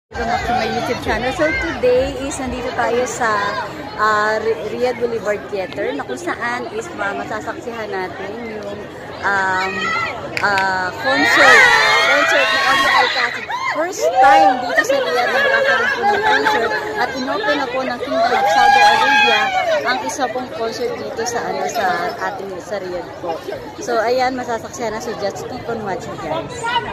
Welcome back to my YouTube channel. So today is nandito tayo sa Riyadh Boulevard Theater na kung saan is masasaksihan natin yung concert ni ALCASID. First time dito sa Riyadh na makakaroon po ng concert at inopen na po ng Kingdom of Saudi Arabia ang isa pong concert dito sa sa Riyadh po. So ayan, masasaksihan na, so just keep on watching, guys.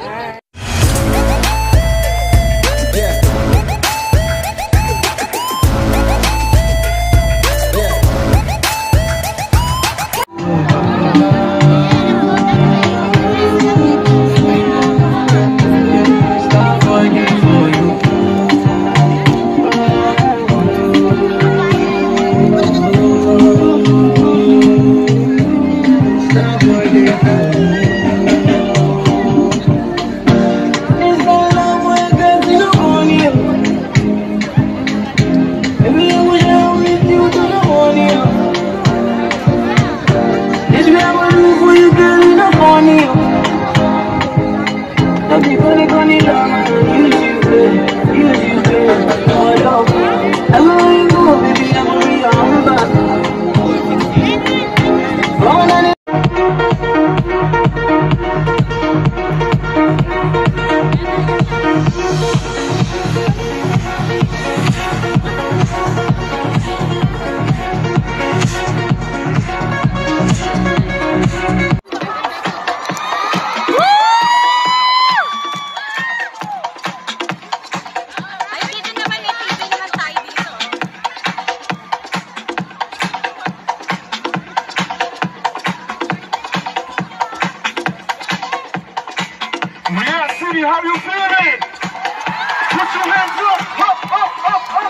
How you feeling? Put your hands up, up, up, up, up.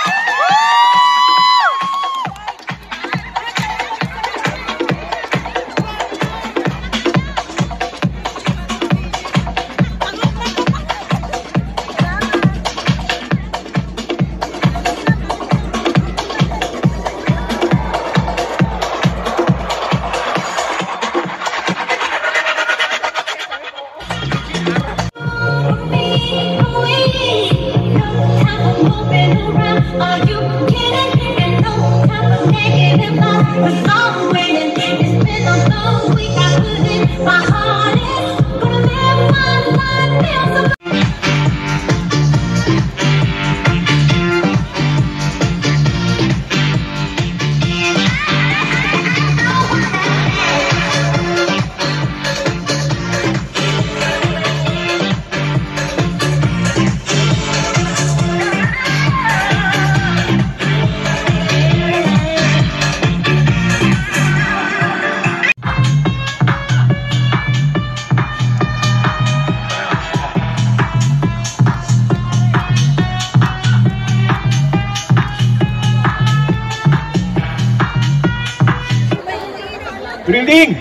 Good evening!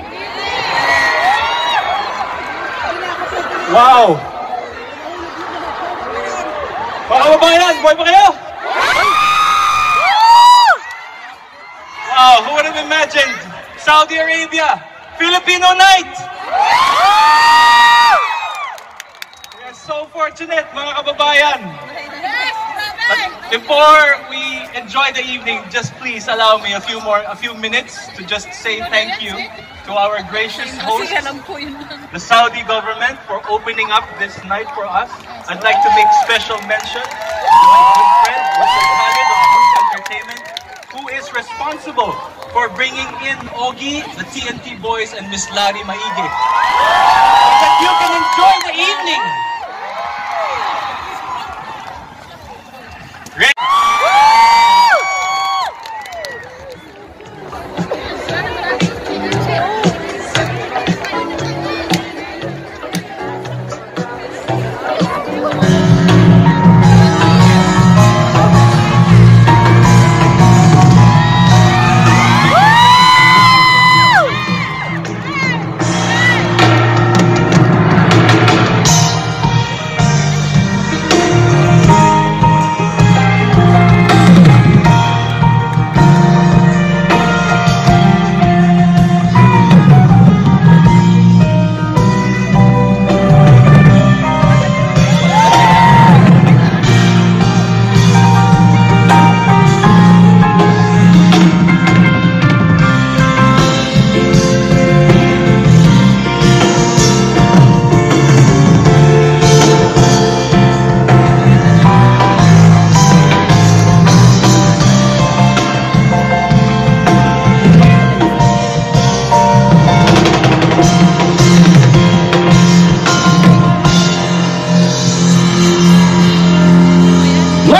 Wow! Mga kababayan, buhay pa kayo? Wow, who would have imagined Saudi Arabia, Filipino night! We are so fortunate, mga kababayan! But before we enjoy the evening, just please allow me a few minutes to just say thank you to our gracious host, the Saudi government, for opening up this night for us. I'd like to make special mention to my good friend, Mr. Khalid of Group Entertainment, who is responsible for bringing in OGIE, the TNT Boys, and Miss Larry Maige, so that you can enjoy the evening.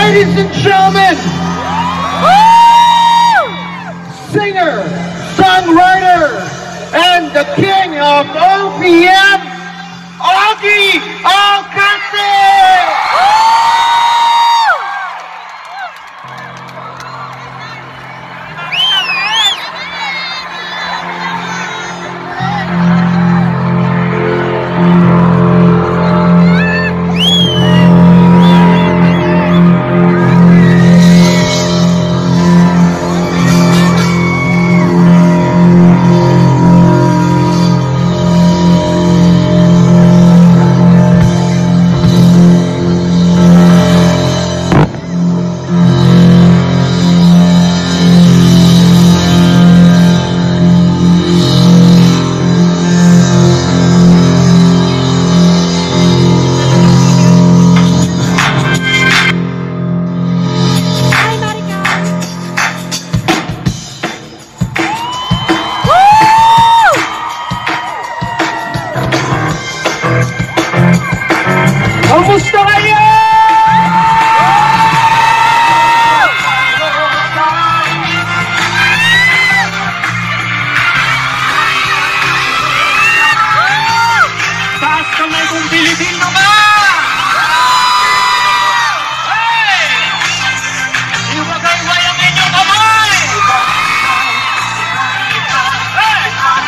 Ladies and gentlemen, singer, songwriter, and the king of OPM, OGIE ALCASID! Kamusta kayo? Taas kamay kung Pilipino ka! Hey! Iwagay-way ang inyong kamay! Hey!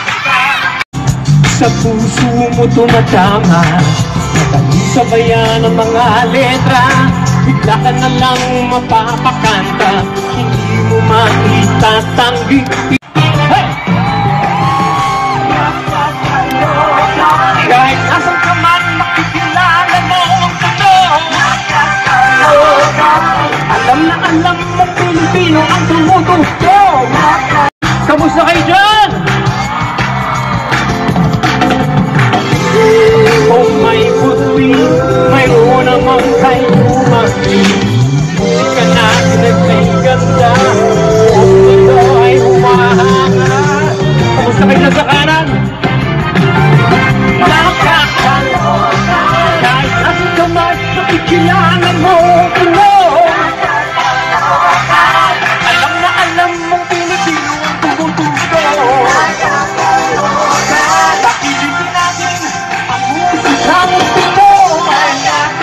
Sa puso mo tumatama, sabayan ang mga letra, bigla ka na lang mapapakanta, hindi mo maitatanggi. Hey! Kahit nasan ka man, makikilala mo ang totoo. Alam na alam mo, Pilipino ang tumutugtog. Kamusta kayo dyan? Kung may puti, mayroon namang kay umaki. Hindi ka natin nagsay ganda, kung ito ay humahanga. Kamusta kayo na sa kanan? Nakakaloka, kahit nasin ka man, nakikilala mo puno. Alam na alam mong Pilipino ang tumutugtog. Pakilipin natin ang musikang Pinoy.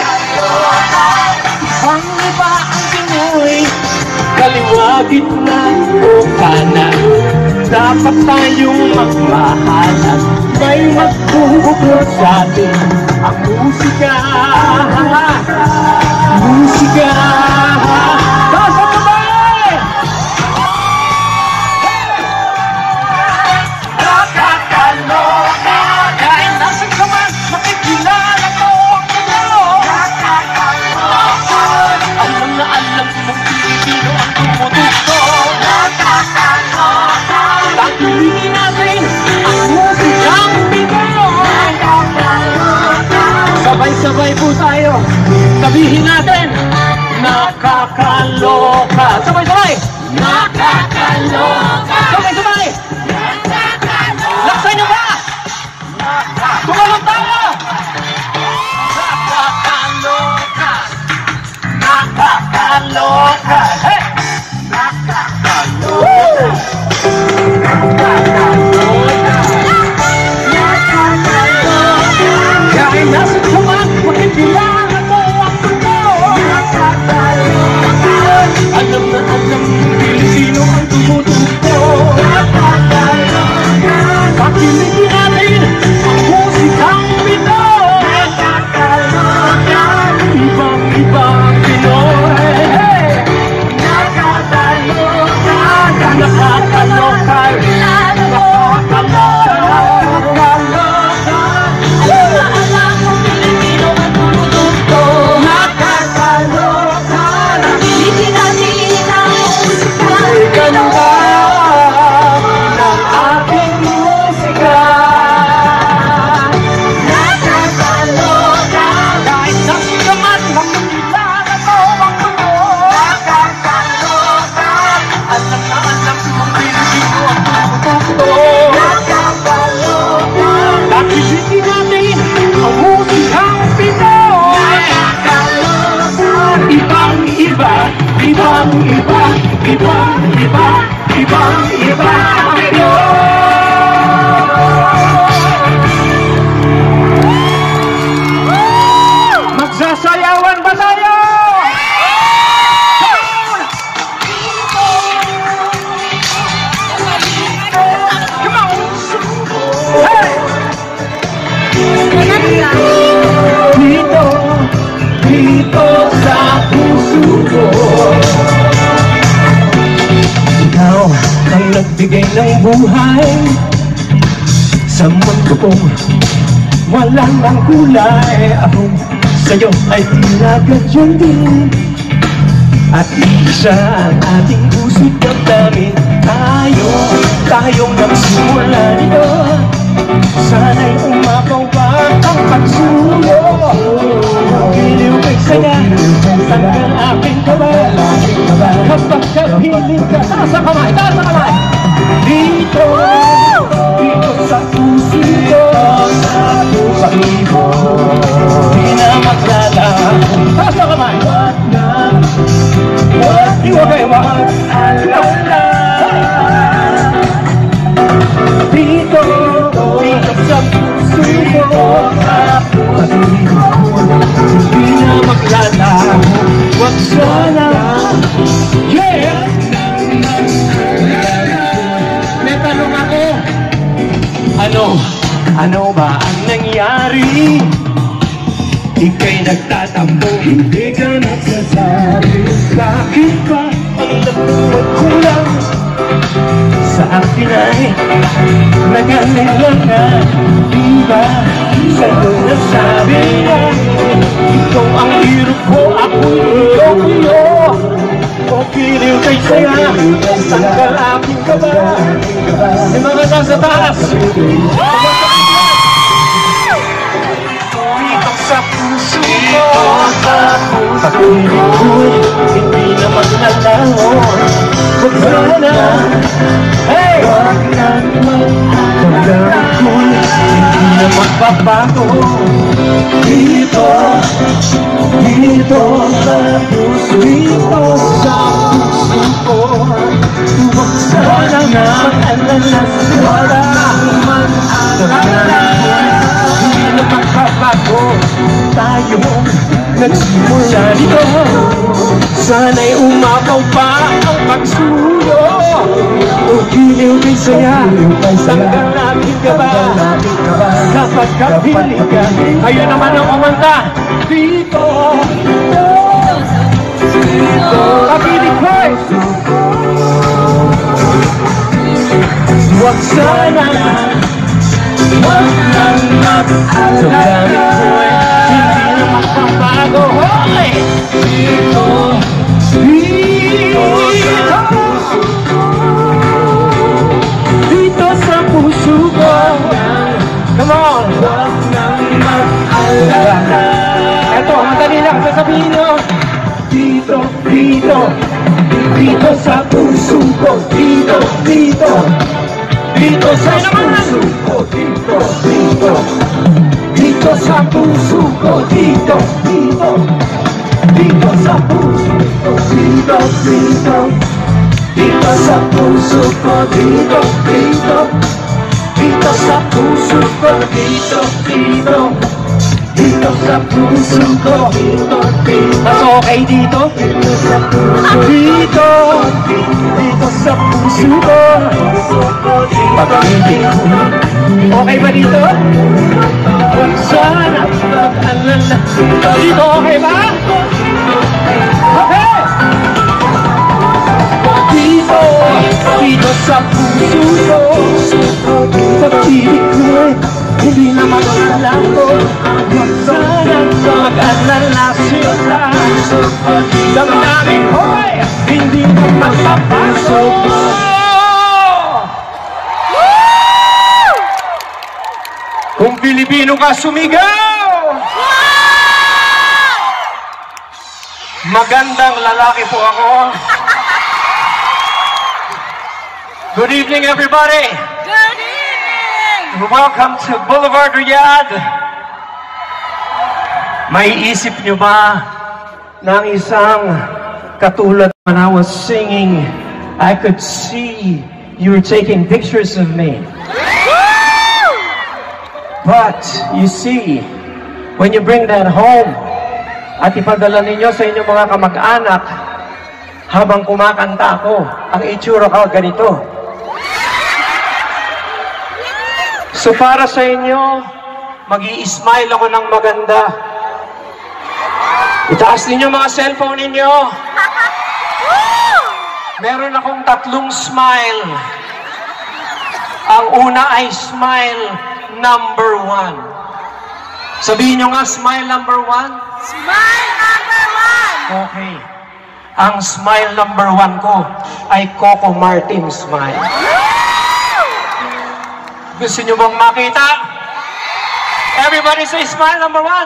Ang iba ang Pinoy, kaliwa, gitna o kanan, dapat tayong magmahalan. May magbubuklod sa atin ang musika. Musika. Taas ang kamay! Nakakaloka, kahit nasan ka man, makikilala mo ang Pinoy. Alam na alam mong Pilipino ang tumutugtog. Tangkilikin natin ang musikang Pinoy. Sabay-sabay po tayo, sabihin natin, nakakaloka. Sabay-sabay! Nakakaloka! Sabay-sabay! Laksan nyo ba? Tumalong tayo! Nakakaloka! Nakakaloka! Hey! Nakakaloka! Kahit nasan ka man, makikilala mo ang Pinoy. Alam na alam ng Pilipino ang tumutugtog. Pakilipin natin ang musikang Pinoy. Ibang-ibang Pinoy. Hey! Ibang-iba ito. Magsasayawan ba tayo? Come on! Hey! Dito sa puso ko, ikaw ang nagbigay ng buhay sa mundo kong walang ang kulay. Ako sa'yo ay tinagadyan din, at isa ang ating puso't damdamin. Tayong nagsimula nito. Sana'y umapaw pa ang pagsuyo. Giliw kay saya, tanggal aking kaba. Kapag kapiling ka, taas ang kamay, taas ang kamay. Dito sa puso ko, sa puso ko, di na maglalaho. Taas ang kamay. Huwag kayo mag-alala. Dito sa puso ko, patuloy ko, hindi na maglalaho. Huwag sana, yeah! May tanong ako, ano ba ang nangyari? Ika'y nagtatampo, hindi ka nagsasabi. Bakit ba ang nabuhat kulang? Sa akin ay nagalila ka. Di ba sa'yo nasabi na ikaw ang hero ko, ako'y ikaw-iyo. O kiliw kay saya, tanggal aking kaba. May mga nasa taas. Dito sa puso ko, pag-ibig ko'y hindi naman nalaho. Huwag sana, hey! Huwag na naman, pagdamit ko'y hindi na magbabago. Dito sa puso, dito sa puso ko. Huwag sana mag-alala, wala man alala. Hindi na magbabago, tayong nagsimula dito. Sana'y umapaw pa ang pagsuyo. O giliw kay saya, tanggal natin ka ba? Kapag kapiling ka, kayo naman ang kumanta. Dito kapiling ko, huwag sana, huwag nang mag-alala. Hindi na magpapago. Hoy! Dito sa puso ko. Come on! Huwag nang mag-alala. Eto, madali lang sasabihin nyo. Dito sa puso ko. Dito sa puso ko. Dito sa puso ko. Dito sa puso ko. Dito sa puso ko. Dito sa puso ko. Dito sa puso ko. Mas okay dito? Dito sa puso ko. Pag-ibig ko. Okay ba dito? Huwag sana mag-alala. Dito okay ba? Okay! Dito sa puso ko. Pag-ibig ko, hindi na mag-alala. Huwag sana mag-alala sila. Damdamin ko'y hindi mo magpapasok. Kung Filipino ka, sumigaw! Magandang lalaki po ako. Good evening, everybody. Good evening! Welcome to Boulevard Riyadh. May isip nyo ba ng isang Katulad when I was singing, I could see you were taking pictures of me. But, you see, when you bring that home, at ipadala ninyo sa inyong mga kamag-anak, habang kumakanta ako, ang itsura ko ganito. So para sa inyo, mag-i-smile ako ng maganda. Itaas ninyo mga cellphone ninyo. Meron akong 3 smile. Ang una ay smile number 1. Sabihin nyo nga, smile number 1. Smile number 1! Okay. Ang smile number 1 ko ay Coco Martin smile. Gusto nyo bang makita? Everybody say smile number 1.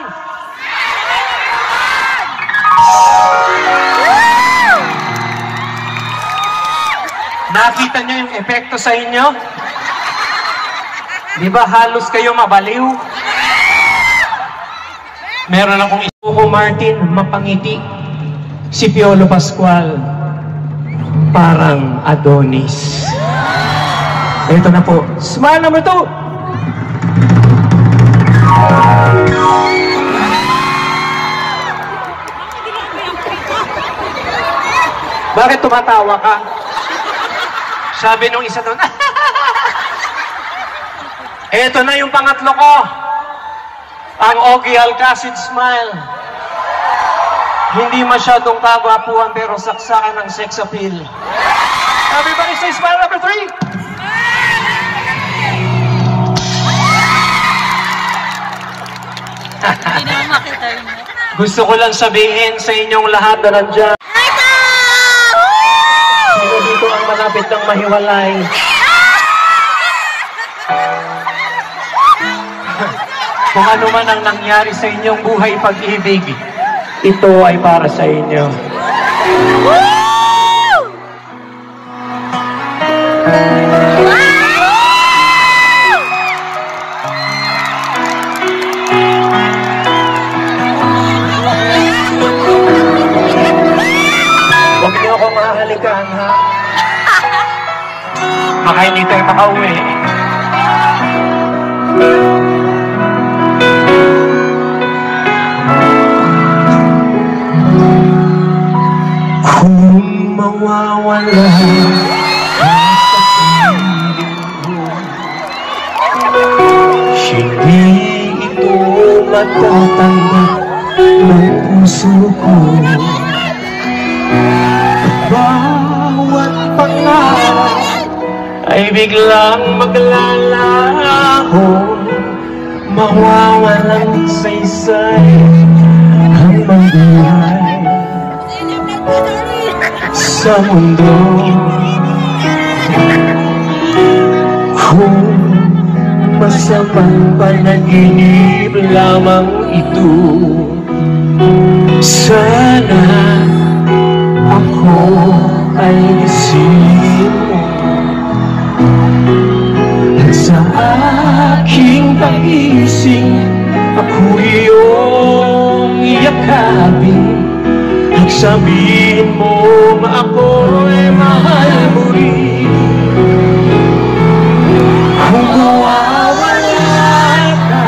Nakita nyo yung epekto sa inyo? Di ba halos kayo mabaliw? Meron akong Coco Martin, mapangiti. Si Piolo Pascual, parang Adonis. Ito na po, smile number 2. Bakit tumatawa ka? Sabi nung isa doon, ito na yung pangatlo ko. Ang OGIE ALCASID smile. Hindi masyadong kagwapuan pero saksakan ng sex appeal. Everybody say smile number 3. Hindi naman makita yun. Gusto ko lang sabihin sa inyong lahat na nandyan. Sino dito ang malapit ng mahiwalay? Kung ano man ang nangyari sa inyong buhay pag-ibig, ito ay para sa inyo. Huwag niyo akong mahalikan, ha? Baka hindi tayo makauwi. Kung mawawala ka sa piling mo, hindi ito matatanggap ng puso ko. Bawat pangarap ay biglang maglalaho, mawawalang saysay ang buhay sa mundo. Kung masamang panaginip lamang ito, sana ako ay gising mo. At sa aking pagising, ako iyong yakapin. At sabihin mo ako'y mahal mo rin. Kung mawawala ka,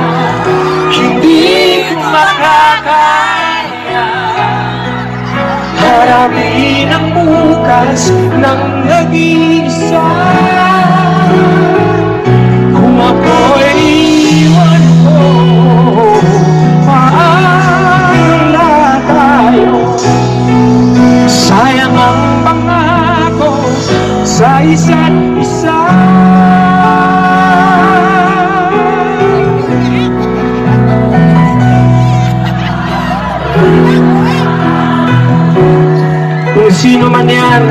hindi ko makakaya. Harapin ang bukas ng nag-iisa. Kung ako'y iwan ko, paala tayo. Sayang ang pangako sa isa't isa. Kung sino man yan,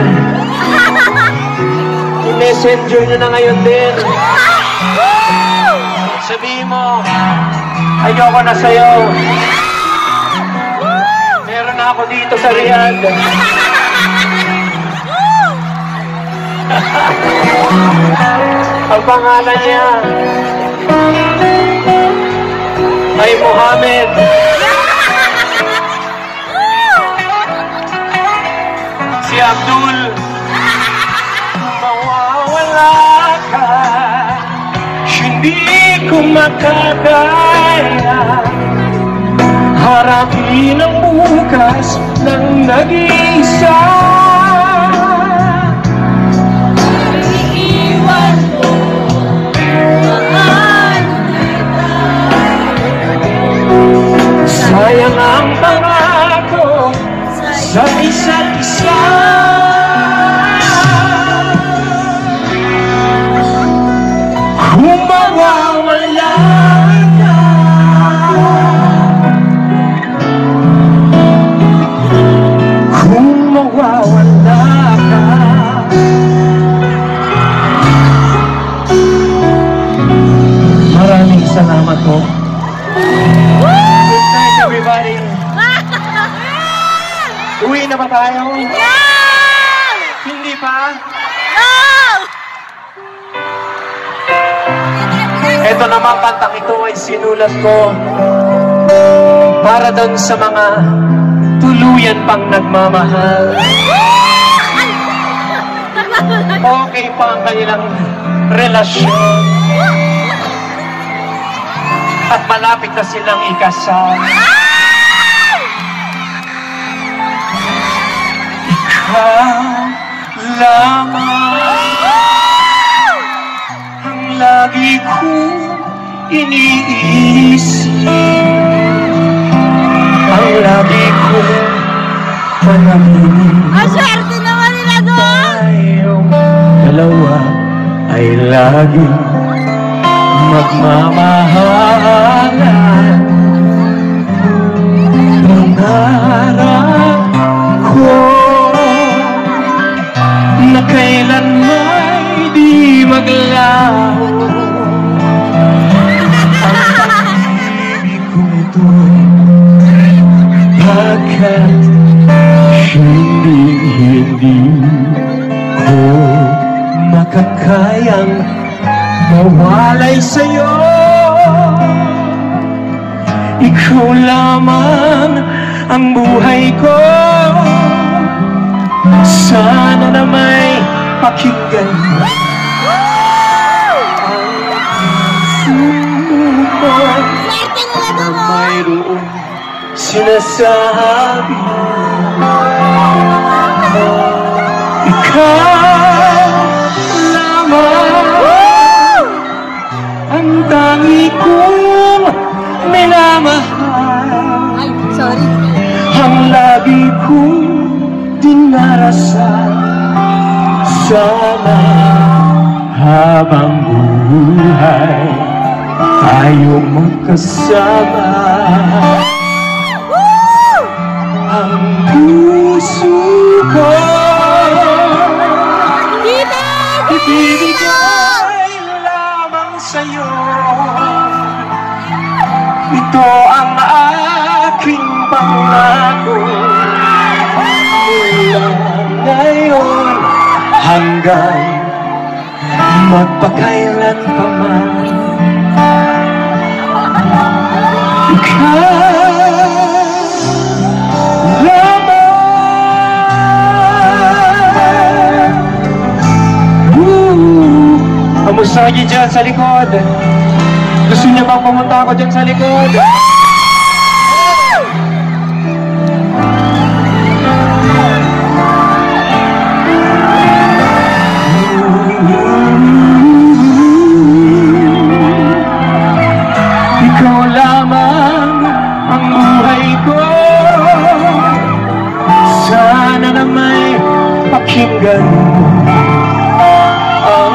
i-messenger nyo na ngayon din. Sabihin mo, ayoko na sa'yo. Meron na ako dito sa Riyadh. Ang pangalan niya ay Mohammed. Abdul, mawawala ka, hindi ko makakaya harapin ang bukas ng nag-iisa. Iiwan mo, mahal kita. Sayang ang pangako sa isa't isa. Kung mawawala ka, kung mawawala ka, maraming salamat po. Good night, everybody. Uwi na ba tayo? No! Hindi pa? No! Ito naman, kantang ito ay sinulat ko para doon sa mga tuluyan pang nagmamahal. Okay pa ang kanilang relasyon at malapit na silang ikasal. Ikaw lamang ang lagi kong iniisip, ang lagi kong panaginip. Ang swerte naman nila doon! Tayong dalawa ay laging magmamahalan. Pangarap ko na kailanman di maglaho ang pag-ibig ko ito, pagkat hindi ko makakayang mawalay sa'yo. Ikaw lamang ang buhay ko. Sana na may pakinggan mo ang puso ko na mayroong sinasabi. Ikaw lamang ang tangi kong minamahal, Ay, sorry. ang lagi kong dinarasal. Sana habang buhay tayo magkasama. Ang puso ko ibibigay lamang sa'yo. Ito ang aking pangako mula ngayon hanggang magpakailan pa man. Ikaw kamusta kayo dyan sa likod? Gusto niyo bang pumunta ako dyan sa likod? Ikaw lamang ang buhay ko. Sana na may pakinggan ang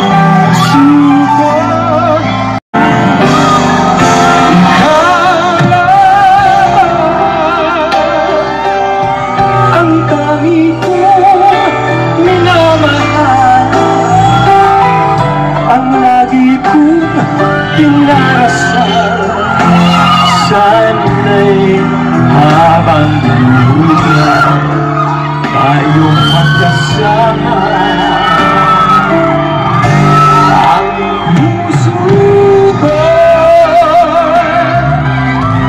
sana'y habang buhay tayong magkasama. Ang puso ko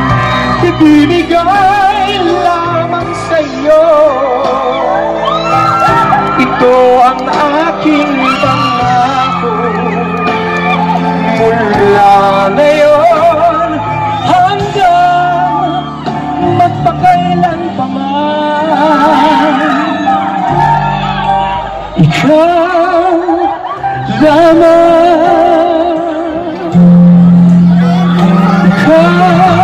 ibibigay lamang sa'yo. ikaw lamang, ikaw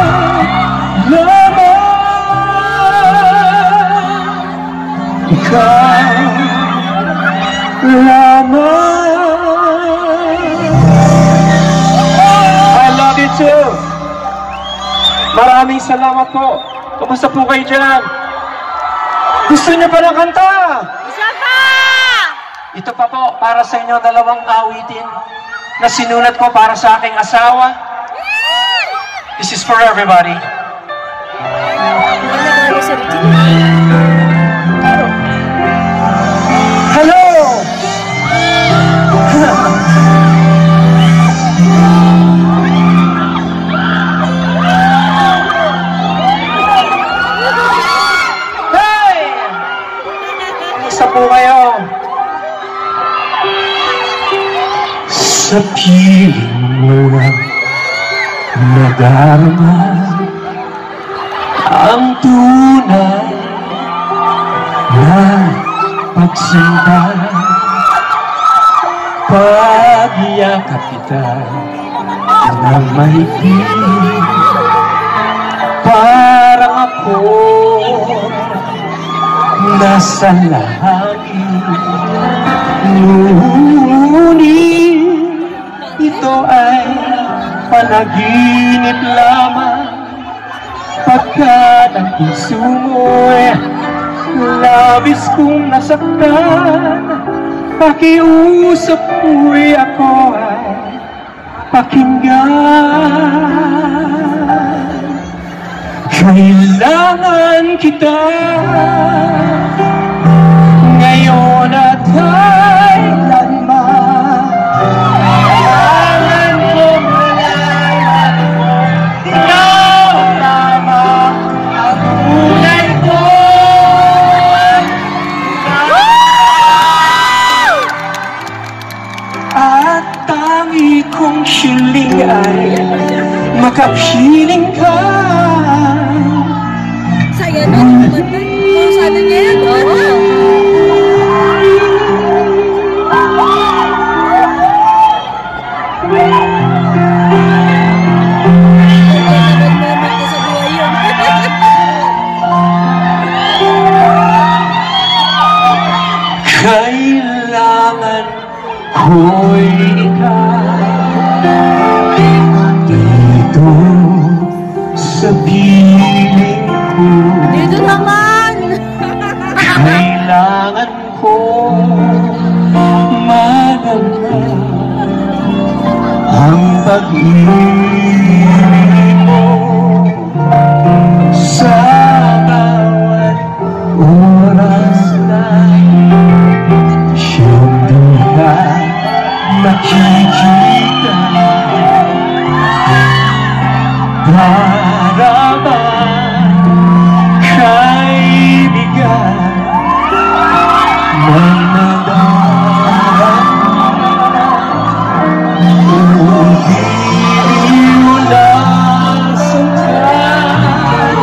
lamang, ikaw lamang. I love you too. Maraming salamat po. Kumusta po kayo dyan? Gusto niyo pa ng kanta? Isa pa! Ito pa po, para sa inyo, dalawang awitin na sinulat ko para sa aking asawa. This is for everybody. Hello! Hey! Kumusta po kayo? Sa piling mo lang nadarama ang tunay na pagsinta. Pagyakap kita ng mahigpit, parang ako nasa langit. Ngunit ito ay panaginip lamang, pagkat ang puso mo'y labis kong nasaktan. Pakiusap mo'y ako ay pakinggan. Kailangan kita ngayon at kailanman. Kailangan ko malaman mo, ikaw lamang ang tunay ko. At tangi kong hiling ay makapiling ka. Saya na, kumanda. Oh, sana niya yan. Kailangan ko'y ikaw dito sa piling ko. Dito naman! Kailangan ko malamang ang pag-ibig mo sa bawat oras na hindi ka nakikita. Para bang kaibigan may nadarama, hindi mo nasangkan.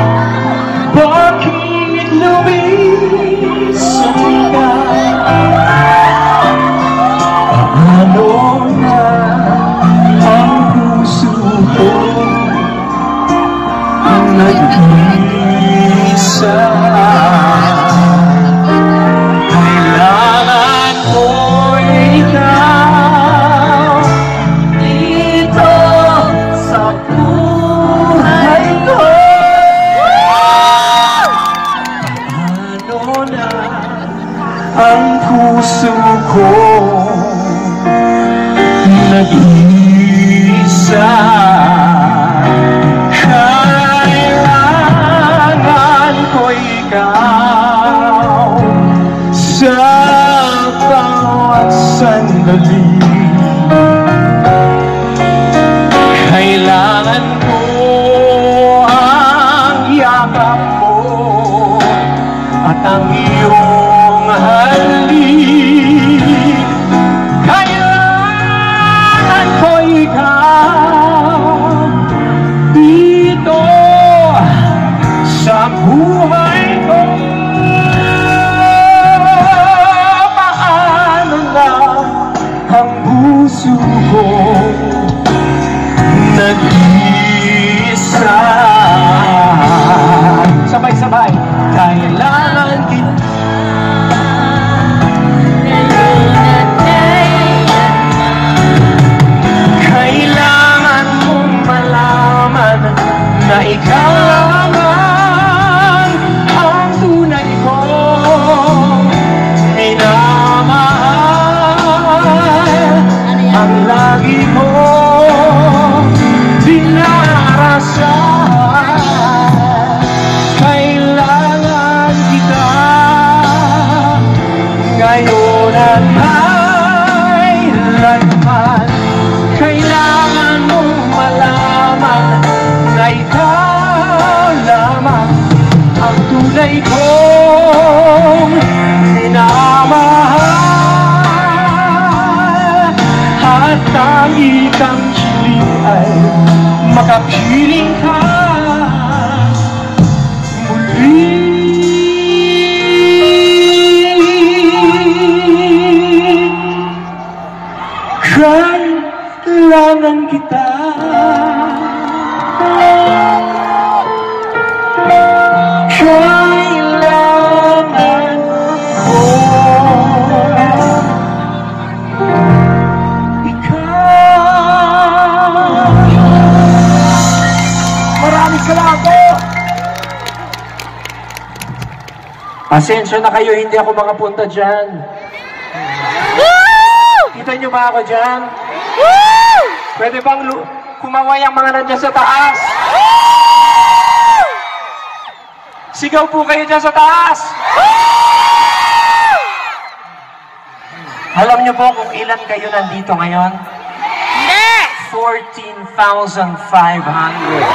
Bakit lumisan ka? Paano na ang puso ko nag-iisa? Kailangan ko ikaw dito sa buhay ko. Paano na ang puso ko nag-iisa? Kailangan ko ikaw sa bawat sandali. Kailangan ko ang yakap mo at ang iyong halik. Kailangan ko ikaw dito sa buhay ko. Paano kong minamahal, at tangi kang hiling ay makapiling ka muli. Kailangan kita, kailangan ko ikaw. Maraming salamat po. Pasensya na kayo, hindi ako makapunta dyan. Kita nyo ba ako dyan? Pwede bang kumaway ang mga nandiyan sa taas? Sigaw po kayo dyan sa taas! Alam nyo po kung ilan kayo nandito ngayon? 14,500.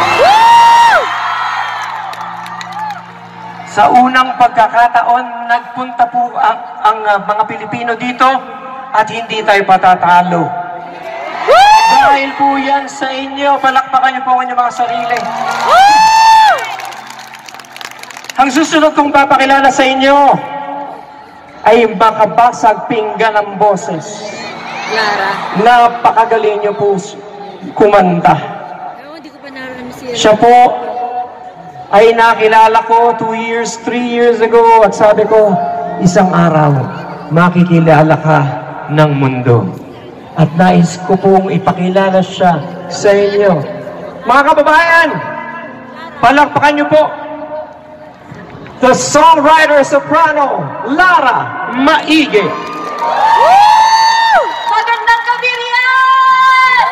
Sa unang pagkakataon, nagpunta po ang mga Pilipino dito at hindi tayo patatalo. Dahil po yan sa inyo, palakpakan niyo po ang inyong mga sarili. Ang susunod kong papakilala sa inyo ay makabasag pinggan ng boses. Lara. Napakagaling niyo po kumanta. Hindi ko pa nararamdaman siya. Siya po ay nakilala ko 2 years, 3 years ago at sabi ko, isang araw, makikilala ka ng mundo. At nais ko pong ipakilala siya sa inyo. Mga kababayan, palakpakan niyo po the songwriter soprano, Lara Maige. Magandang gabi riyan!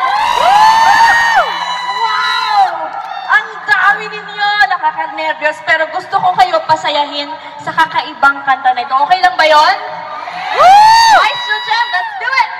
Wow! Ang dami ninyo! Nakaka-nervyos, pero gusto ko kayo pasayahin sa kakaibang kanta na ito. Okay lang ba yun? Maestro Jam, let's do it!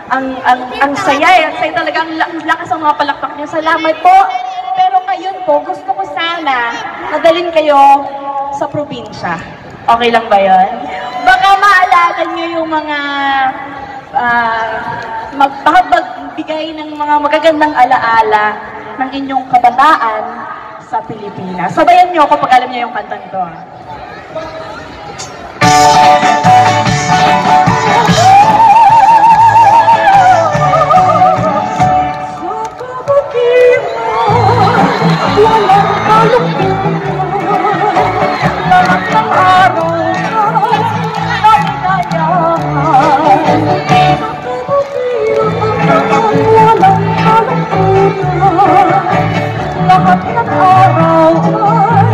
ang saya eh. Ang saya talaga, ang lakas ang mga palakpak niyo. Salamat po. Pero ngayon po, gusto ko sana nadalhin kayo sa probinsya. Okay lang ba yun? Baka maalala niyo yung mga magbigay ng mga magagandang alaala ng inyong kabataan sa Pilipinas. Sabayan niyo ako pag alam niyo yung kantang ito. Lahat ng araw ay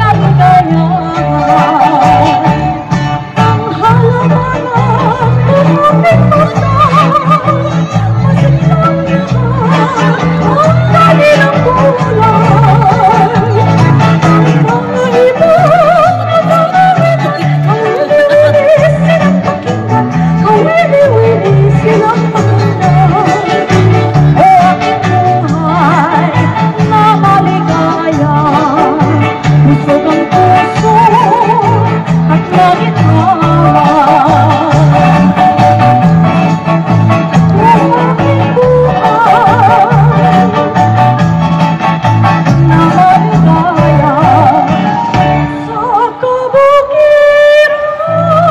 kaligayahan. Ang halaman ng lumapit masal, masiglang yahan, ang kanilang kulay. Mga ibang nagmamit, ang wili-wili silang pakinggan, ang wili-wili silang pakinggan. O aking buhay na maligaya, busog ang puso at langit hawa. O aking buhay na maligaya, sa kabukiran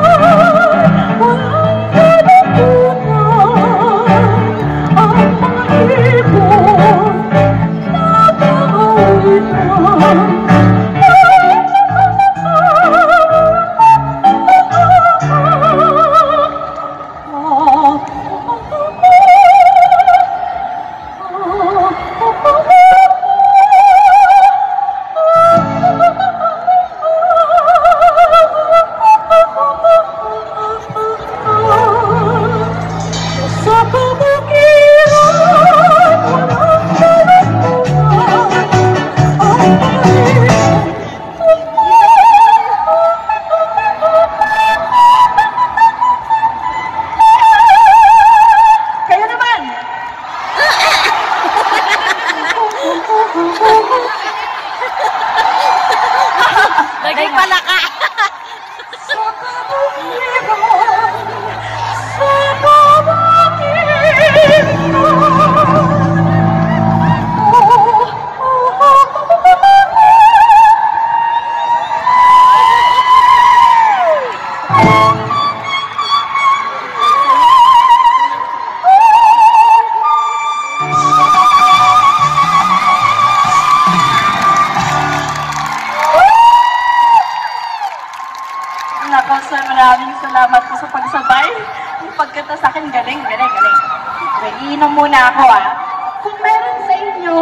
walang kalutunan, ang mga ibon Lagay pala ka. Nako, sir, maraming salamat po sa pagsabay. Yung pagkata sa akin, galing. Okay, iinom muna ako Kung meron sa inyo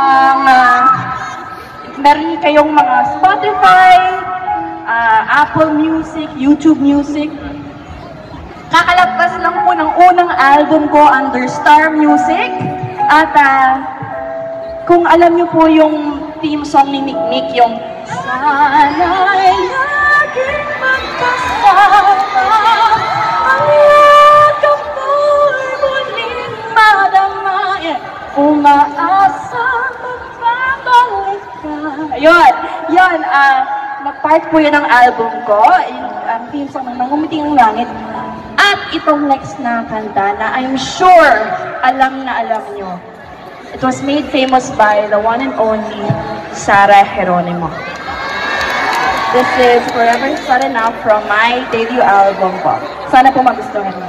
meron kayong mga Spotify, Apple Music, YouTube Music, kakalabas lang po ng unang album ko under Star Music. At kung alam niyo po yung theme song ni Nick Nick, yung Sana'y laging magkasama, ang yakap mo'y muling madama, umaasa magbabalik ka. Yun, nag-part po yun ng album ko, ang theme song ng Nangumiting ang Langit. At itong next na kanta na I'm sure alam na alam nyo. It was made famous by the one and only Sarah Geronimo. This is Forever Sad Enough from my debut album po. Sana po magustuhan mo.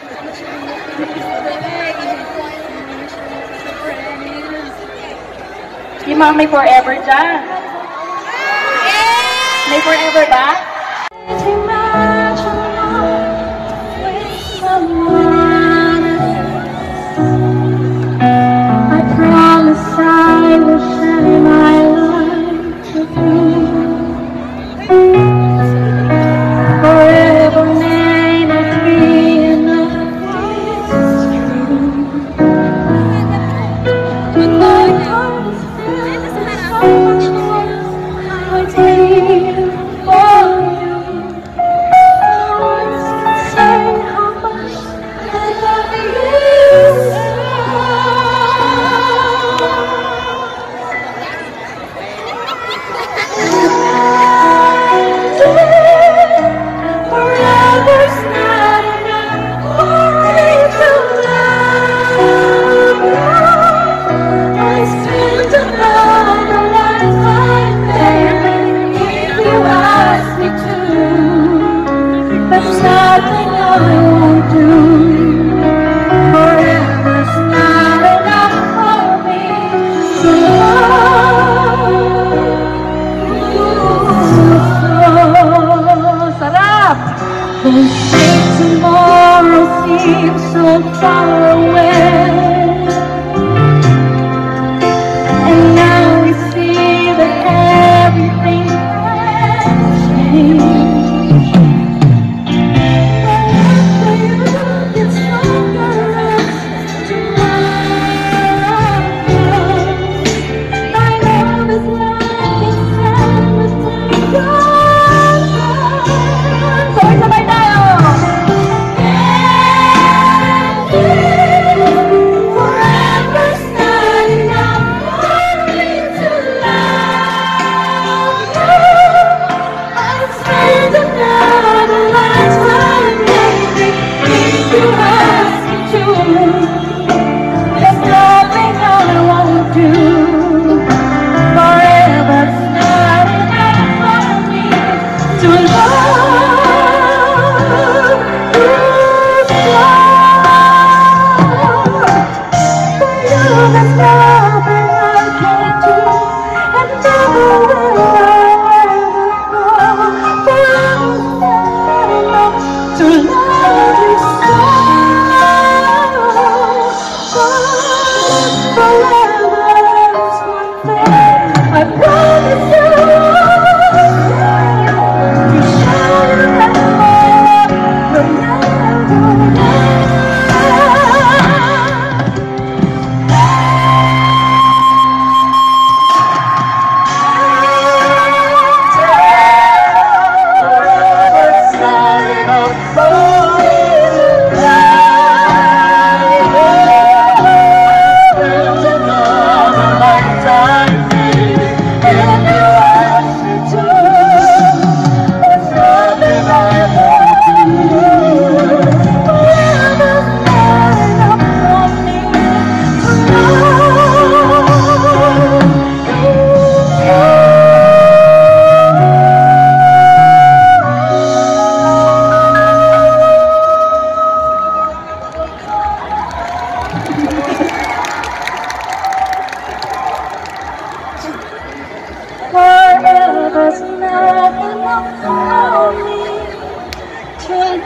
Yung mga may forever dyan. May forever ba? I promise I will share my life with you. Forever may not be enough, it's true. But my heart is filled with so much more I feel for you. No words can say how much I love you. 'cause nothing about me should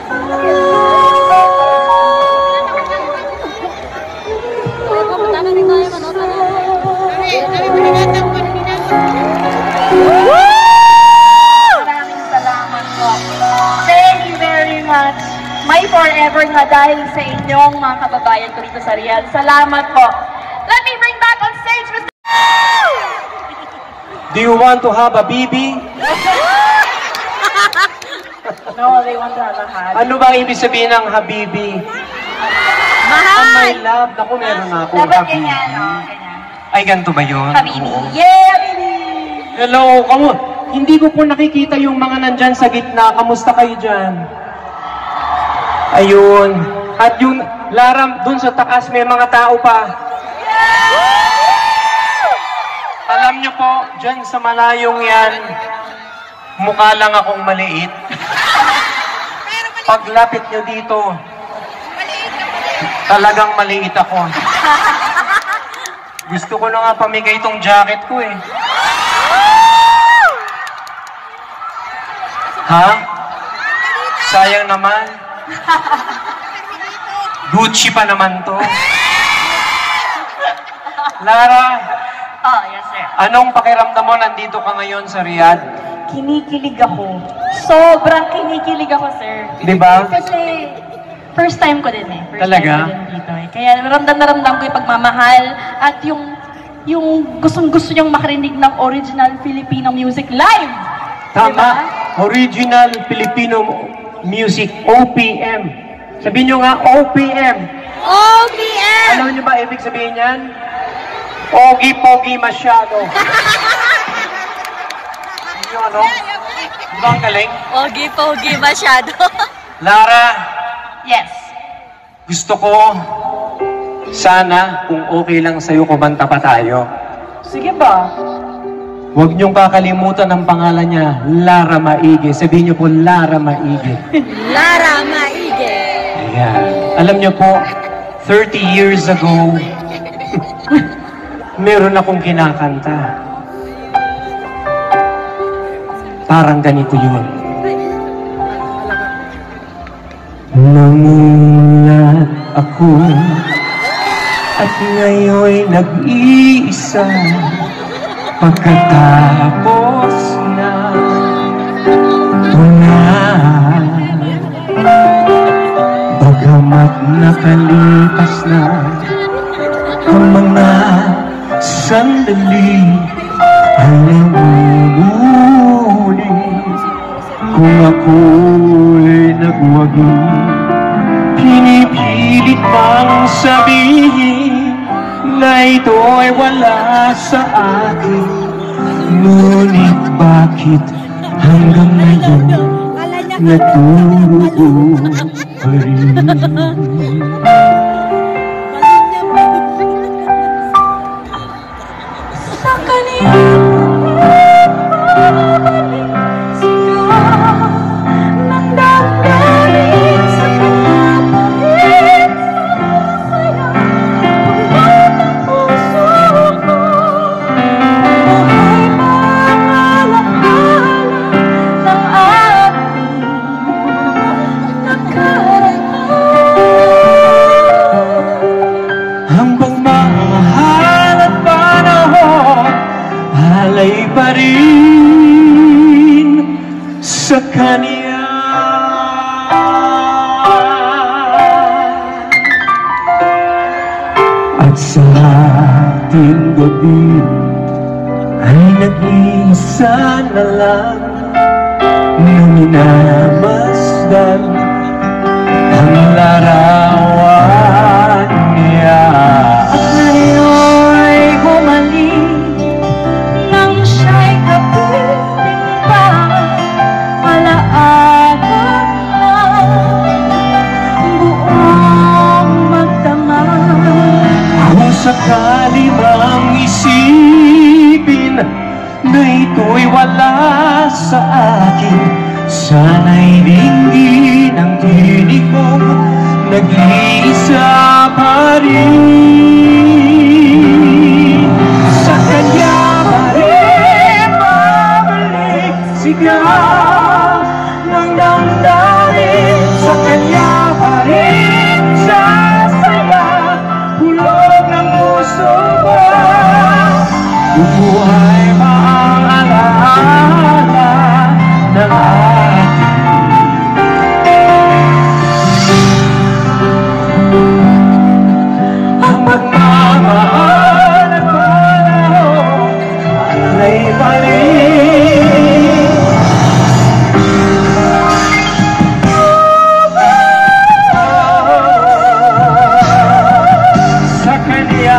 Maraming salamat po. Thank you very much. May forever na dahil sa inyong mga kababayan ko dito sa Riyadh. Salamat po. Let me bring back on stage Mr. Do you want to have a baby? No, they want to have a hug. Ano bang ibig sabihin ng habibi? Mahal! Oh, my love. Naku, meron na akong Dapat habibi. ganyan, no? Ganyan. Ay, ganito ba yun? Habibi. Oo. Yeah, habibi! Hello, hindi ko po nakikita yung mga nandyan sa gitna. Kamusta kayo dyan? Ayun. At yung Lara, dun sa taas may mga tao pa. Alam nyo po, dyan sa malayong yan, mukha lang akong maliit. Paglapit nyo dito, talagang maliit ako. Gusto ko na nga pamigay itong jacket ko eh. Ha? Sayang naman. Gucci pa naman to. Lara, Oh, yes sir. anong pakiramdam mo nandito ka ngayon sa Riyadh? Kinikilig ako. Sobrang kinikilig ako, sir. Di ba? Kasi, first time ko din eh. First Talaga? time ko din dito eh. Kaya ramdam na ramdam ko yung pagmamahal at yung gustong-gusto niyang makarinig ng original Filipino music live. Tama. Diba? Original Filipino music, OPM. Sabihin nyo nga, OPM. OPM! Alam nyo ba ibig sabihin yan? Pogi-pogi masyado. Yung ano? Di ba ang galing? Pogi-pogi masyado. Lara, Yes. gusto ko sana kung okay lang sa'yo kumanta pa tayo. Sige ba? Huwag niyong kakalimutan ang pangalan niya, Lara Maige. Sabihin niyo po, Lara Maige. Lara Maige. Ayan. Alam niyo po, 30 years ago, meron akong kinakanta. Parang ganito yun. Namulat ako at ngayon'y nag-iisa pagkatapos na tunay. Bagamat nakalipas na ang mga sandali ay nangungulit kung ako'y nagwagi. Pinipilit bang sabihin na ito'y wala sa akin? Ngunit bakit hanggang ngayon naturugo pa rin? sa kaniyang babalik sigaw ng damdamin sa kapatid saya pagkat ang puso ko ay maalala ng ating nakaraan. Hanggang mahal at panahon, alay pa rin sa kanya. At sa ating gabi ay nag-iisa na lang na minamasdan ang larawan niya. Ngayon'y bumalik nang siya'y kapiling pa, alaala ng buong magdamag. Kung sakali bang isipin na ito'y wala sa akin, sana'y dinggin ang tinig mong nag-iisa pa rin. Sa kanya pa rin babalik Bubuhay pa ang alaala ng ating ang magmamahal at panahon ala'y balik sa kanya.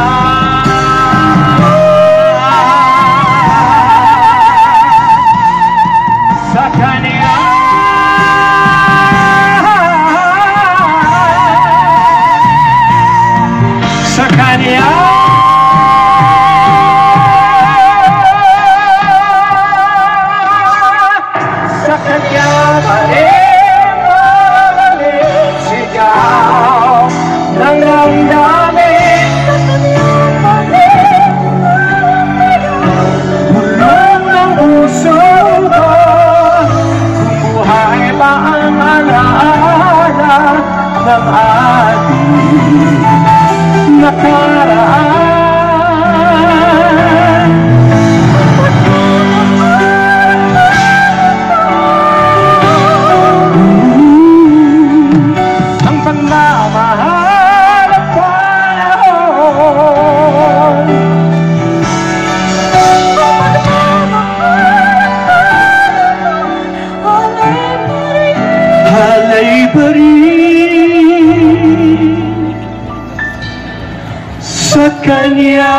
Sa kanya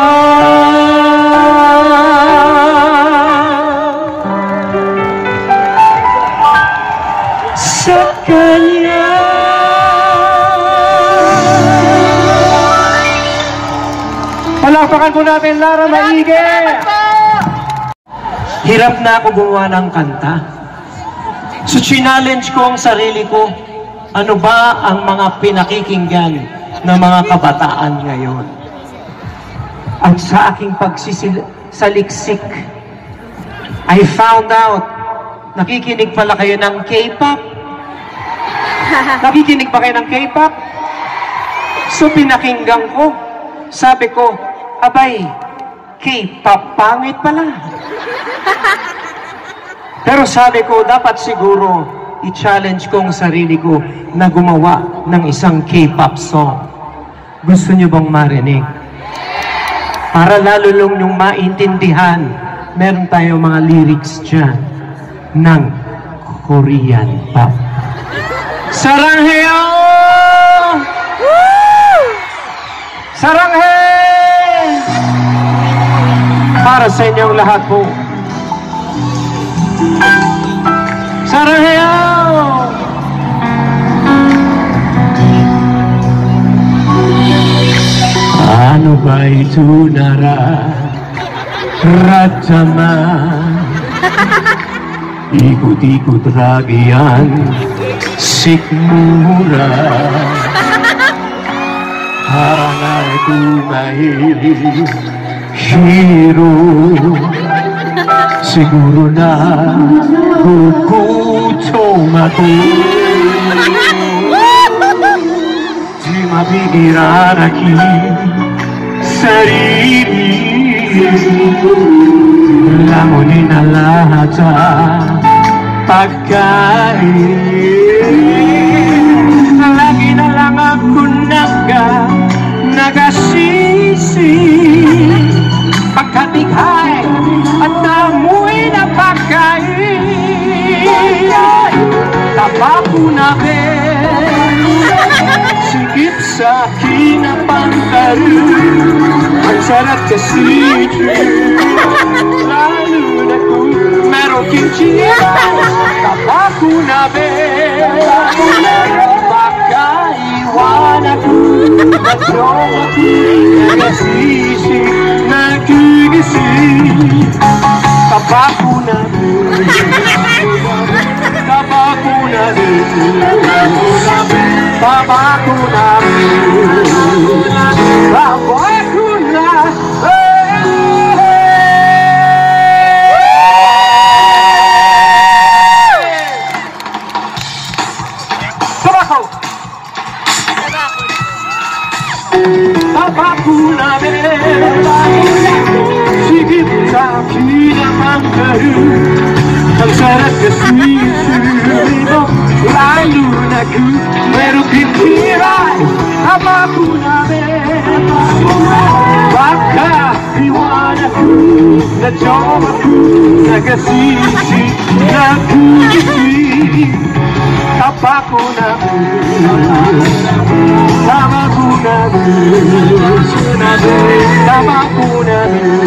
sa kanya palakpakan po natin Lara Maige. Hirap na ako gumawa ng kanta, so challenge ko ang sarili ko, ano ba ang mga pinakikinggan ng mga kabataan ngayon. At sa aking pagsisaliksik, I found out, nakikinig pala kayo ng K-pop? Nakikinig ba kayo ng K-pop? So pinakinggan ko, sabi ko, abay, K-pop pangit pala. Pero sabi ko, dapat siguro i-challenge ko ang sarili ko na gumawa ng isang K-pop song. Gusto nyo bang marinig? Para lalo lang yung maintindihan, meron tayong mga lyrics dyan ng Korean pop. Saranghae! Saranghae! Para sa inyong lahat po. Saranghae! Ano ba ito nararamdaman? Ikot-ikot ragian, sikmura. Harangan ko mahihiro. Siguro na gugutom ako. Di mapigilan aking sarili. Lamunin na lahat sa pagkain. Lagi na lang ako nagasisi pagkatikhay at namuwi na pagkain. Tabako na sigip sa akin ang pantalon. Ang sarap kasi lalo na kung meron kimchi. Tabako na baka iwan ako. Matrong ako'y nagsisi, nagigising. Tabako na tabako na tabako na tabako na. Tabako tabako na sigip magmahal. Ang sarap kasi suri mo, lalo na kung meron pitiray. Abako namin, baka iwan ako, nadyom ako, nagasisi, nagugisi. Abako namin, abako namin, abako namin,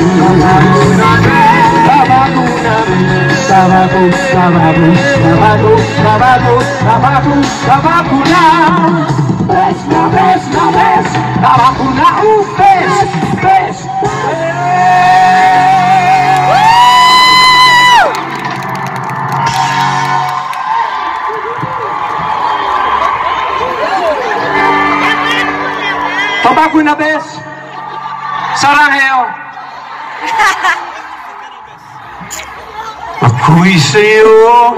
abako namin. Tabaco, tabaco, tabaco, tabaco, tabaco, tabaco na. Bes na, bes na, bes. Tabaco na, bes, bes. Tabaco na, bes. Saranghayo. Ako'y sa'yo,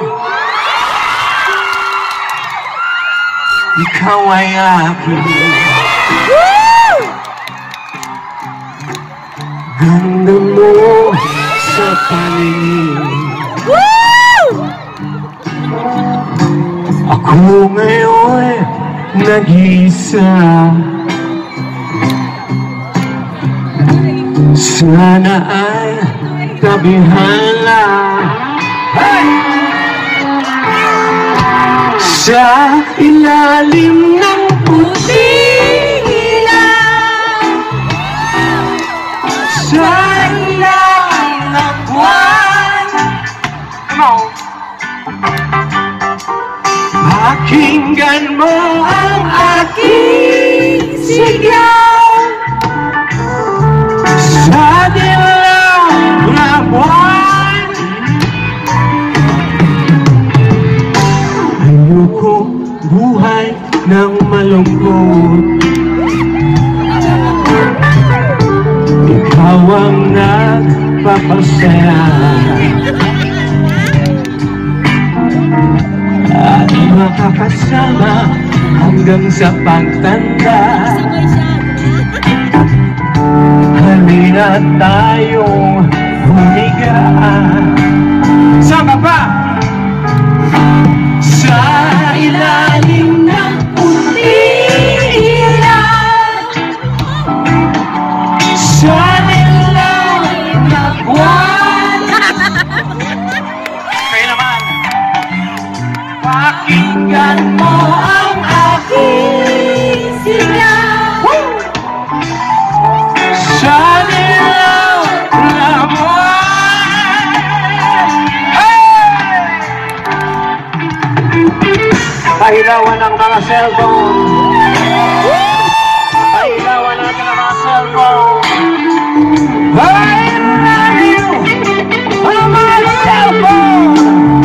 ikaw ay akin. Ganda mo sa paningin. Ako ngayon nag-iisa. Sana ay tabihala. Sa ilalim ng puting ilaw, sa ilalim ng buwan, pakinggan mo ang aking sigaw. Sa dilaw na buwan, ayoko buhay ng malungkot. Ikaw ang nagpapasaya at makakasama hanggang sa pagtanda. Halina tayong humiga. Sama pa! Sa ilalim ng puting ilaw, sa dilaw na buwan. Kayo naman. Pakinggan mo ang aking sigaw. Sa dilaw na buwan. Hey! Pahilawan ang mga cellphone. Pahilawan natin ang mga cellphone. I love you on my cellphone.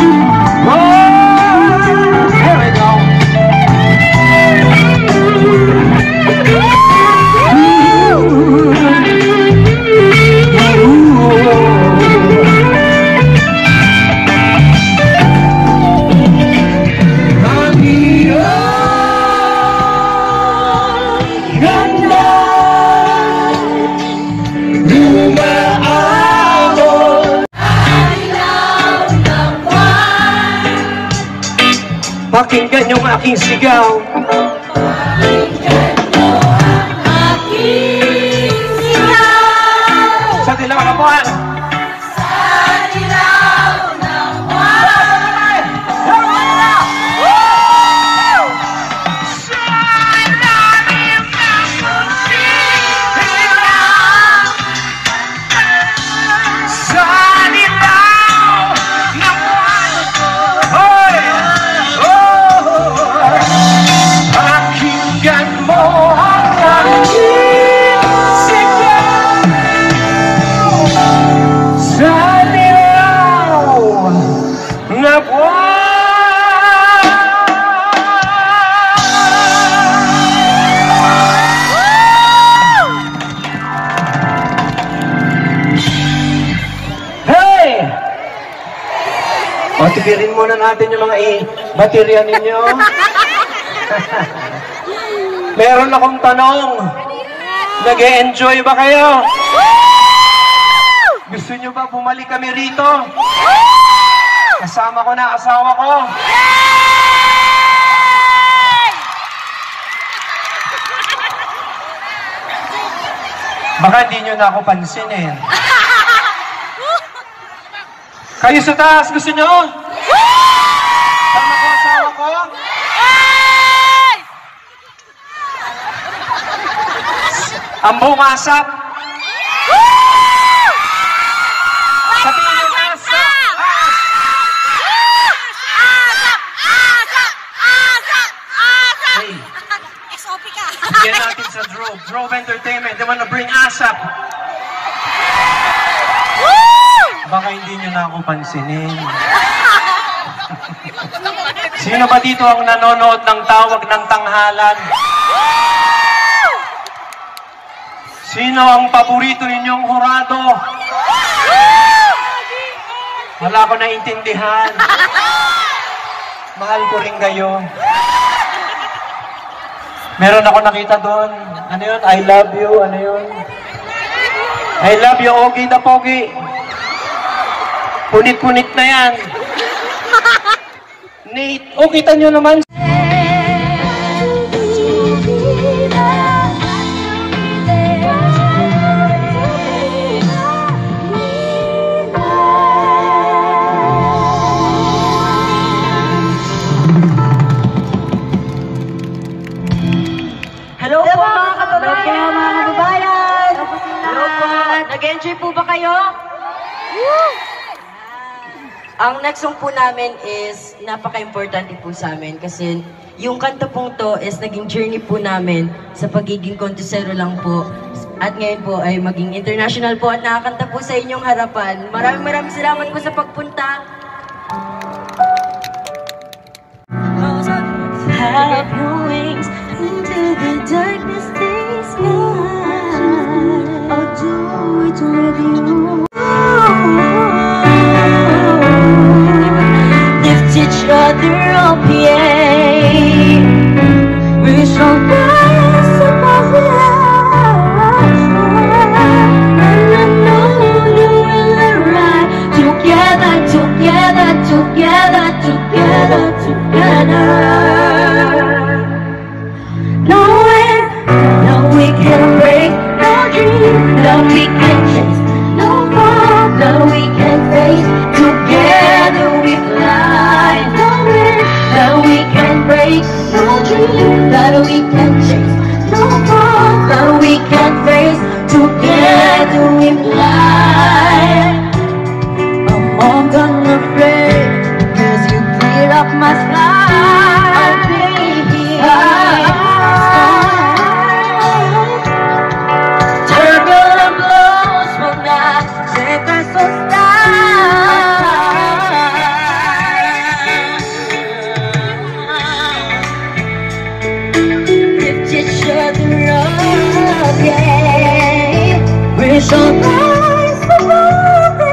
Oh, here we go. Pakinggan yung aking sigaw. Pakinggan mo ang aking sigaw. Sa dilaw na buwan. Sa dilaw ng buwan. Sa ilalim ng puting ilaw. Sa dilaw ng buwan. Hoy! Pakinggan mo ang aking sigaw. Sa dilaw na buwan. Hey! O, tigirin muna natin yung mga baterya ninyo. Meron akong tanong. Nag-e-enjoy ba kayo? Gusto nyo ba bumalik kami rito? Kasama ko na asawa ko. Baka hindi nyo na ako pansinin. Kayo sa taas, gusto nyo? Sama ko asawa ko? Ang buong asap. Sabihin nyo asap. Hey, SOP ka. bigyan natin sa Drove. Drove Entertainment. They wanna bring asap. Baka hindi nyo na ako pansinin. Sino ba dito ang nanonood ng tawag ng tanghalan? Sino ang paborito ninyong hurado? Wala ko naintindihan. Mahal ko rin kayo. Meron ako nakita doon. Ano yun? I love you. Ano yun? I love you, OGIE the Pogi. Punit-punit na yan. Nate, kita nyo naman. Hello po mga kababayan! Hello po! Nag-enjoy po ba kayo? Ang next song po namin is napaka-importante po sa amin kasi yung kanta pong to is naging journey po namin sa pagiging kontesero lang po. At ngayon po ay maging international po at nakakanta po sa inyong harapan. Maraming salamat po sa pagpunta. Have your wings into the darkness they sky. I'll do it with you. Lift each other up, yeah. We're so rise above the and I know you will arrive. Together, together, together, together, together. No we can break, no dream, no we can chase, no fall, no we can face. Together we fly, no we can break, no dream, no we can chase, no fall, no we can face. Together we fly. I'm all gonna break, 'cause you clear up my sky. Oh baby, turbulent blows will not take us so lift each other up, yeah. We're so rise above the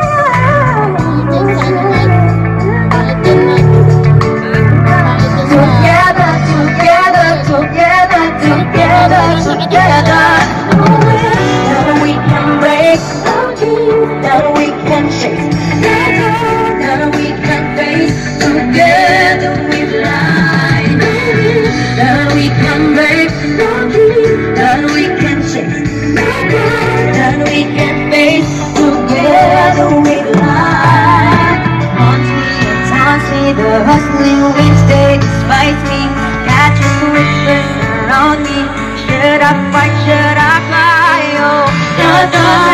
together, together, together, together, together. No we can break, no we can shake, no we can face. Together we fly. No we can break, no we can shake, no we can face. Together we fly. Haunts me, the hustling winds they despise me. Catches whispers around me. Should I fight? Should I fly? Oh, just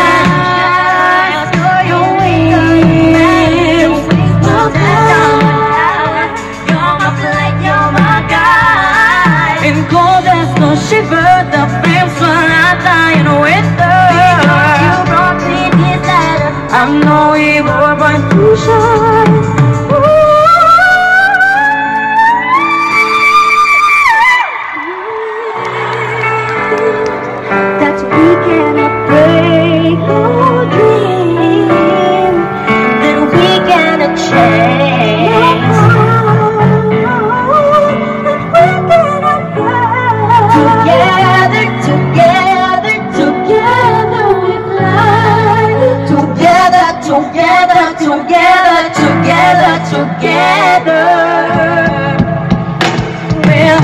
go your way. You're my flight, you're my guide. In cold there's no shiver, the flames will not die in winter. You brought me this letter. I'm no evil, but you shine. That we cannot break your dream, that we cannot change, that we cannot fly. Together, together we fly. Together together, together, together, together. We'll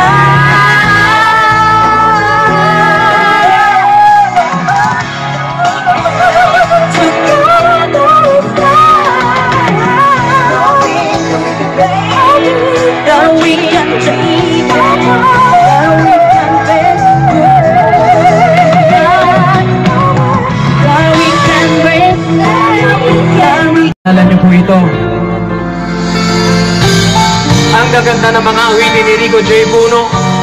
Alam niyo po ito. Ang gaganda ng mga awitin ni Rico J. Puno.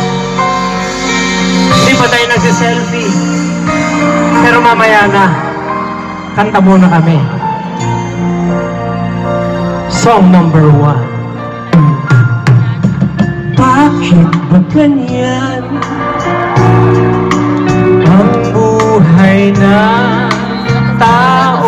Hindi pa tayo nagsiselfie. Pero mamaya na, kanta muna kami. Song number 1. Bakit ba ganyan ang buhay na tao?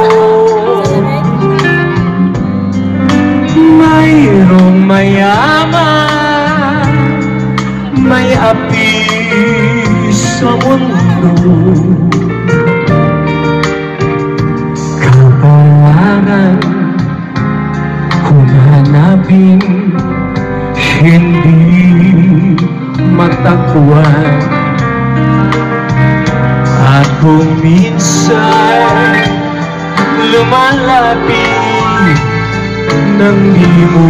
Mayroong mayaman, may api sa mundo. Kapalaran kung hanapin, hindi matagpuan. At kung minsan lumalapit nang di mo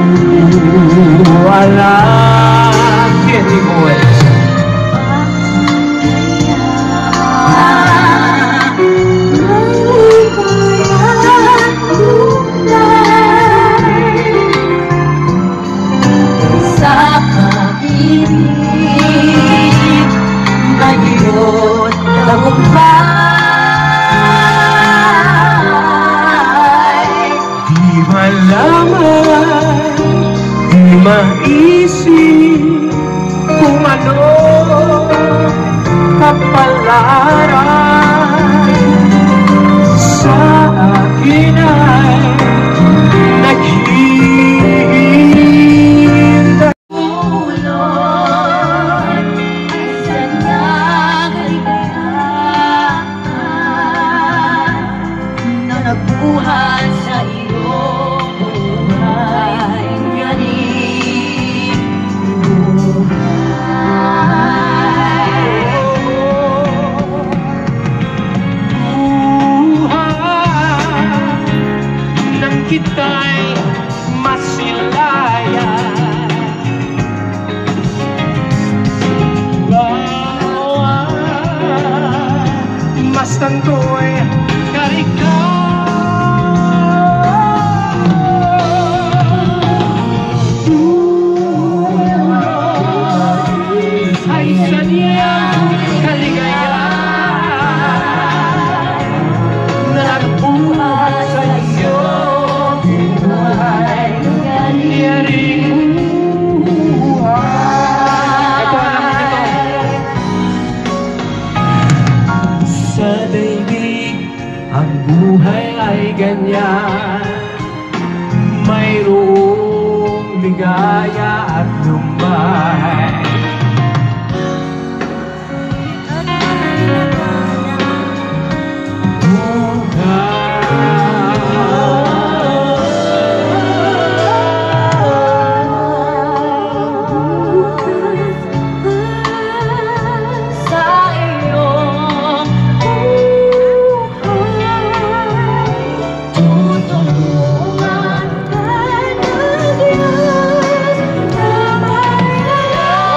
alam. Candy boys. sa pag-ibig ngayon tagumpay. Di malaman, di maisip kung ano kapalaran sa akin ay naghihintay. Ulod sa nagaligayahan na nagbuhat sa iyong buhay. Galing Buhay nang kita'y masilaya. Mas tanto'y karika. Ay saniyang kaligayahan na nagbuhat sa iyong buhay. Yaring buhay. Ito alam mo ito. Sa daigdig ang buhay ay ganyan. Mayroong ligaya at lumbay. sa iyong buhay tutulungan ka ng Diyos na may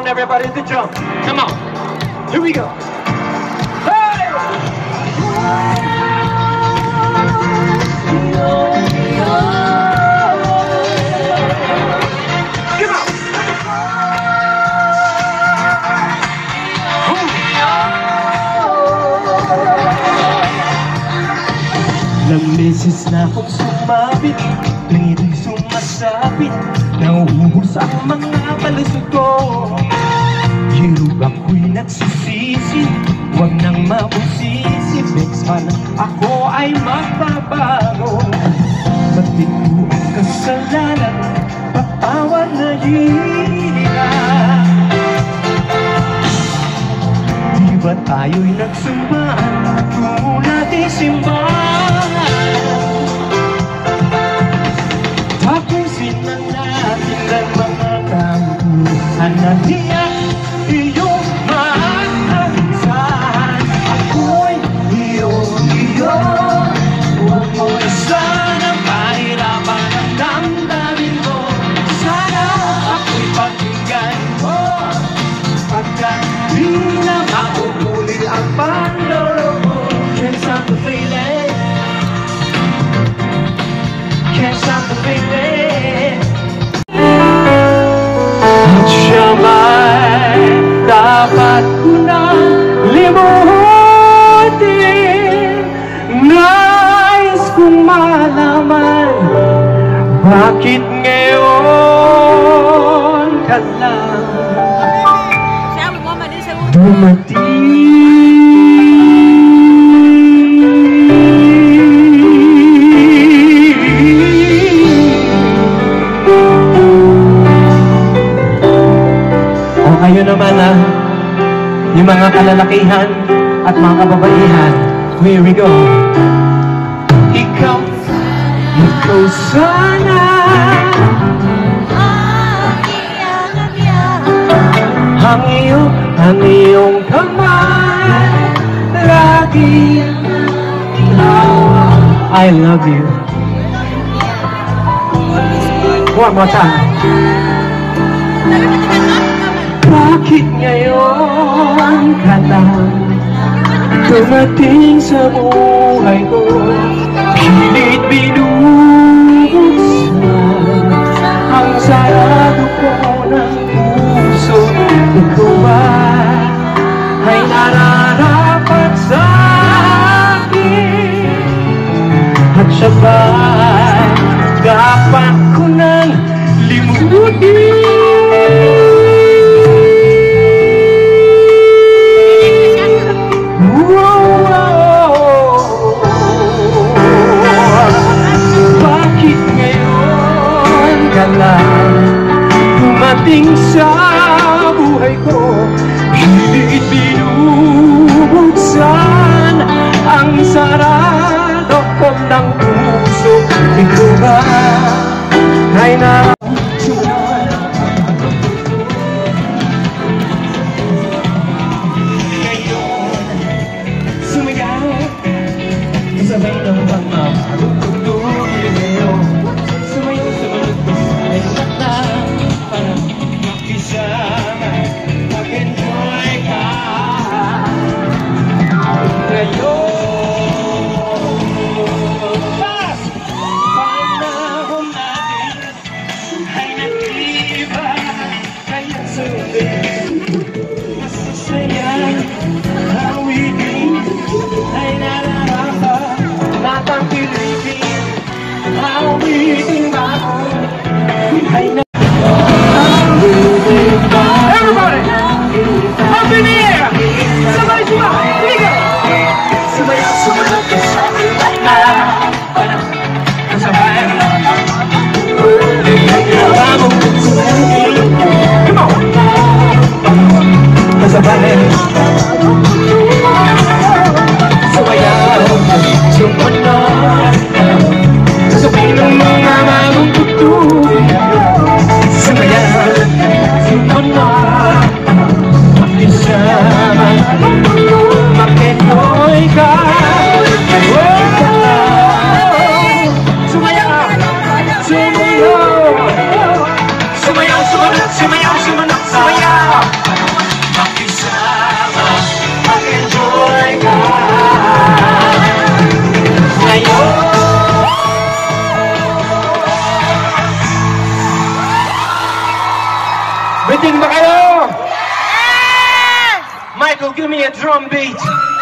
everybody to jump. Come on. Here we go. Hey! Come on. Ilang beses na akong sumabit, tuwing sumasabit, nauubos ang mga palusot ko. Hirap ako'y nagsisisi, huwag nang mabusisi, next man ako ay magbabago. Ba't ko ang kasalanan, patawad na hirap. Di ba tayo'y nagsumbaan, tungo natin simbahan? Tapusin na natin ang mga kagutusan na diyan iyong maaasahan. Ako'y iyo, huwag mo sana pahirapan ang damdamin mo. Sana ako'y pakinggan mo, pagkat di na mauulit ang panlolo mo. Can't stop the feeling, can't stop the feeling. At siya may dapat ko nang limutin. Nais kong malaman, bakit ngayon ka lang dumating? Ayun naman yung mga kalalakihan at mga kababaihan. Here we go. Ikaw sana ang iyong kamay lagi. I love you. One more time. Bakit ngayon ka lang dumating sa buhay ko? Pilit binubuksan ang sarado ko ng puso. Ikaw ba ay nararapat sa akin? At siya ba dapat ko nang limutin? Dumating sa buhay ko, pilit binubuksan ang sarado ko ng puso. Ikaw ba ay ngayon sumigaw sabay ng mga marututulin ngayon. Sumayo sa malugto ay mata para makisama, mag-enjoy ka ngayon. Pas! Panahon natin ay nag-iba, kaya sundin masasaya. Awitin ay nararapat natang Pilipin. Awitin bago ay everybody, up in the air! Somebody smile! Here we go! Sumayaw, sumunod ka sa kasabay. Come on! Kasabay. Sumayaw, sumunod kasabay ng mga mamang tutulong. me a drum beat.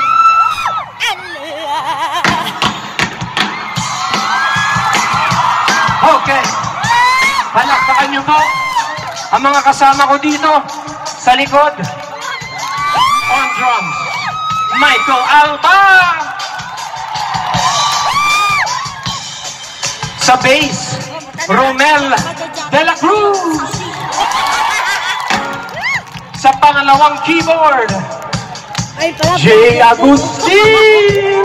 Okay. Palakpakan niyo po ang mga kasama ko dito sa likod. On drums, Michael Alba. Sa bass, Romel de la Cruz. Sa pangalawang keyboard, J. Agustin.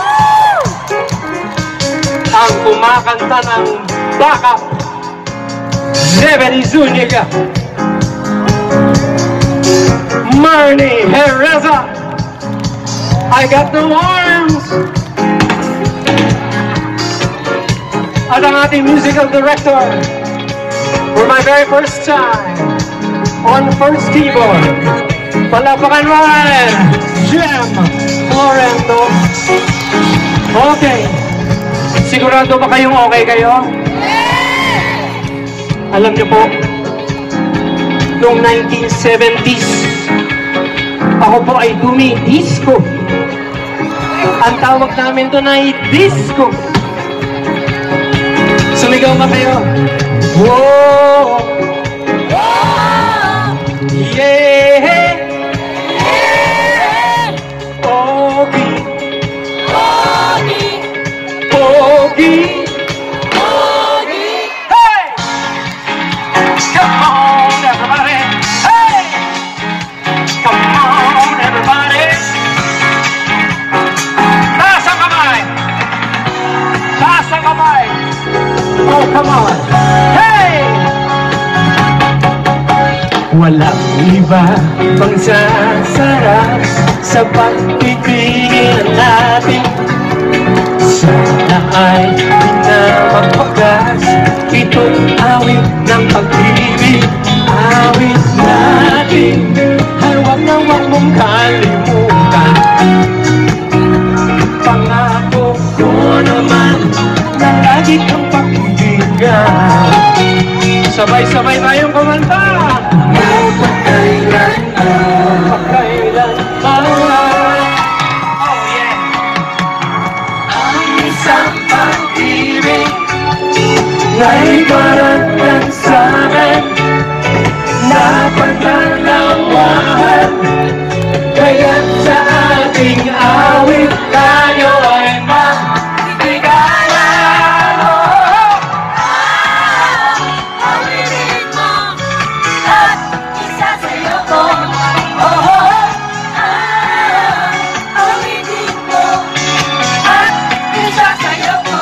Ang kumakanta ng backup, Zebedee Zuniga. Marnie Herreza. I got no arms. At ang ating musical director for my very first time on first keyboard, palapakan mo Jem Florento. Okay, sigurado ba kayong okay kayo? Alam niyo po, noong 1970s, ako po ay dumi-disco. Ang tawag namin doon ay disco. Sumigaw ba kayo? Whoa! Yeah! Ogie! Ogie! Hey! Come on, everybody! Hey! Come on, everybody! Taas ang kamay! Taas ang kamay! Oh, come on! Hey! Walang iba pang sasarap sa pagtitingin natin. Sana ay pinapagpagas itong awit ng pag-ibig. Awit natin ay wag na wag mong kalimutan. Pangako ko naman na lagi kang pakibigyan. Sabay-sabay tayong kumanta. Pagkailan pagkailan oh yeah. Ang isang pag-ibig na'y maratang sa'min na pagdalawahan. Kaya't sa ating awit tayo ay magbigayan. Awitin mo at isasayaw ko. Awitin mo at isasayaw ko.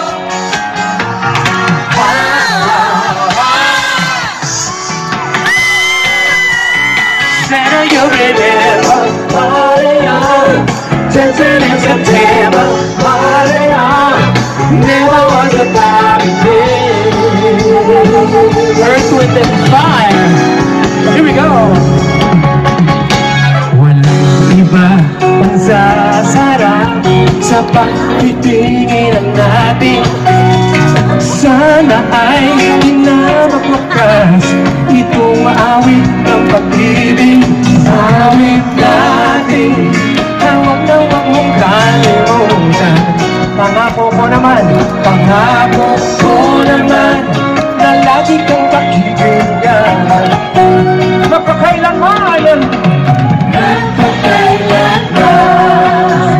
Sana you remember party on, dancing in September, party on. Never was about a day. Earth, Wind and Fire. Here we go. Walang iba pang sasarap sa pagtitingin natin. Sana ay hindi na magwakas itong awit ng pag-ibig. Awit natin na wag mong kalimutan. Pangako ko naman na lagi kang pakibigyan. Magpakailanman, magpakailanman.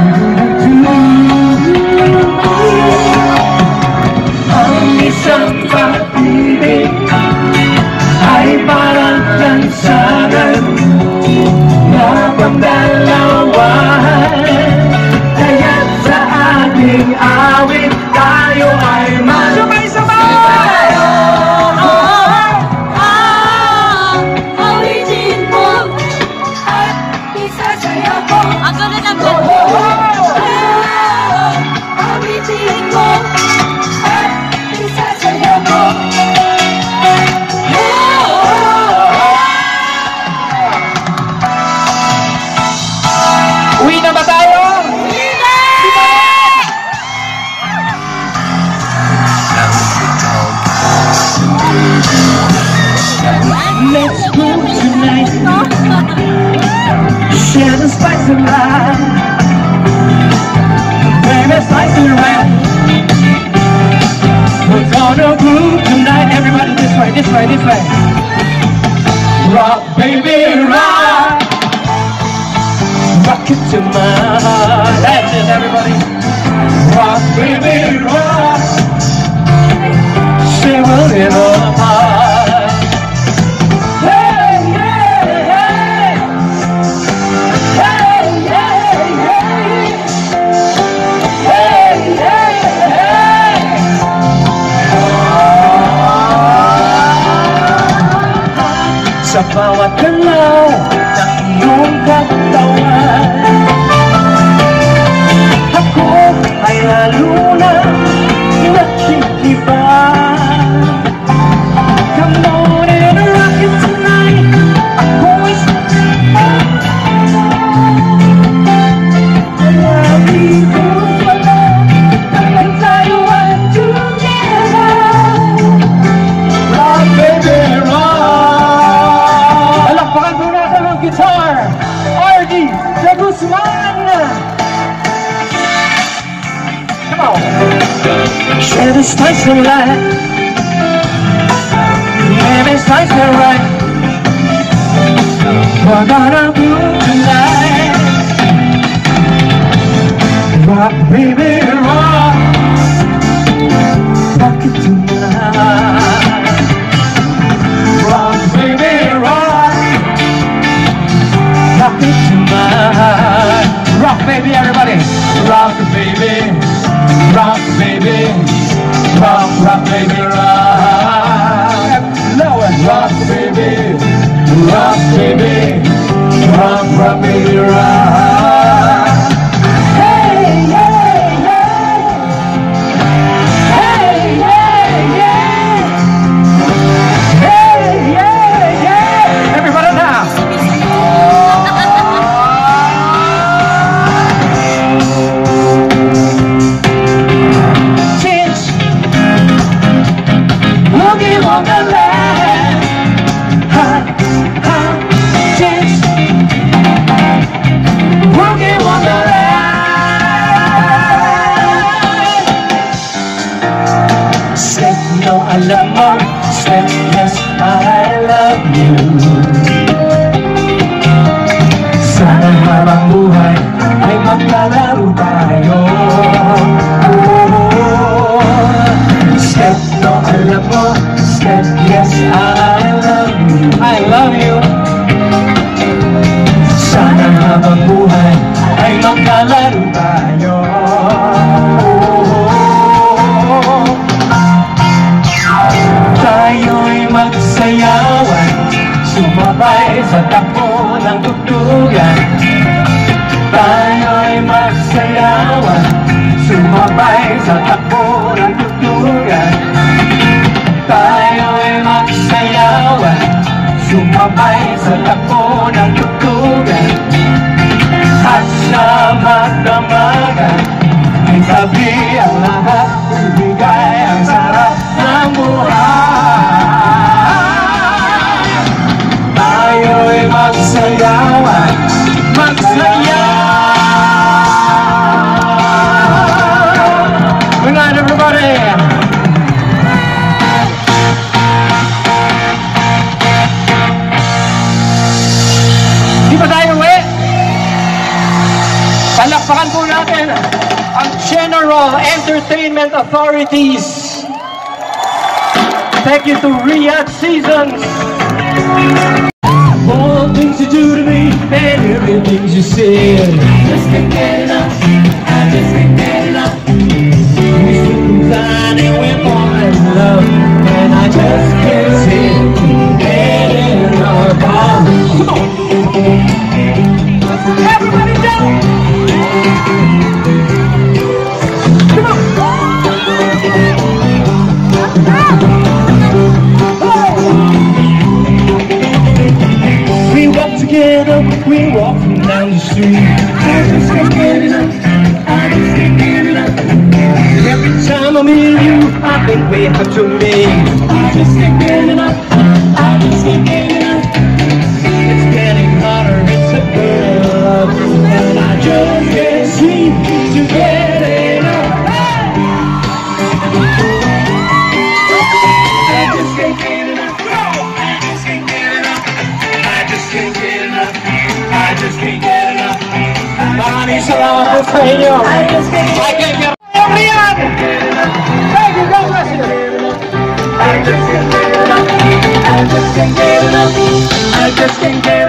Ang isang pag-ibig ay parang lansangan na pagdalawahan. Kaya't sa ating awit tayo ay sabay-sabay! Awitin mo at isasayaw ko. Ang ganda ng ganda. Awitin mo at isasayaw ko. Uwi na ba tayo? Let's go tonight. Share the spice of life. Baby, spice of life. We're gonna groove tonight. Everybody this way, this way, this way. Rock, baby, rock. Rock it to my heart. That's it, everybody. Rock, baby, rock. Say we'll live apart. Hey, yeah, hey. Hey, yeah, hey. Hey, yeah, hey. Sa bawat galaw ng iyong katawan, ako ay lalo na nakikibang. Come on and rock it tonight. Ako'y dito pala, kapag tayo ay together. Rock, baby, rock. Alakpakan po natin ang guitar, RD de Guzman. Come on. Share the spice of life. Yeah, it's nice and right. We're gonna do tonight. Rock, baby, rock. Rock it tonight. Rock, baby, rock. Rock it tonight. Rock, baby, everybody. Rock, baby. Rock, baby. Rock, rock, baby, rock. Lower. Rock, baby. Rock, baby. Rock, rock, baby, rock. Hey, yeah, yeah. Hey, yeah, yeah. Hey, yeah, yeah. Everybody now. Boogie Wonderland, hot, hot dance. Boogie Wonderland. Said no, I love more. Said yes, I love you. Sana habang buhay ay maglalaro tayo. Said no, I love more. Said yes, I love you. I love you. Sana habang buhay ay magkalaro tayo. Tayo'y magsayawan, sumabay sa takbo ng tugtugan. Tayo'y magsayawan, sumabay sa takbo ng tugtugan. Tayo'y magsayawan, sumabay sa takbo ng tugtugan. At sa magdamagan, ay sabi ang lahat, ibigay ang sarap ng buhay. Tayo'y magsayawan, magsayaw. Good night, everybody. Di ba tayo uwi? Palakpakan po natin ang General Entertainment Authorities. Thank you to RIYADH Seasons. All the things you do to me and every things you say, just can't get enough. I just can't get enough. We stood blind and we fall in love, and I just can't seem to get enough. Come on. Everybody down. Come on. We walk together, we walk down the street. I just can't get enough. I just can't get enough. Every time I'm in you, I think way up to me. I just can't get enough. I just can't get enough. It's getting harder, it's a girl love, and I just can't seem to get enough. I just can't get enough. I just can't get enough. I just can't get enough. I just can't get enough. Maraming salamat po sa inyo. I just can't get enough. Riyan! Thank you, God bless you. I just can't get enough. I just can't get enough. I just can't get enough.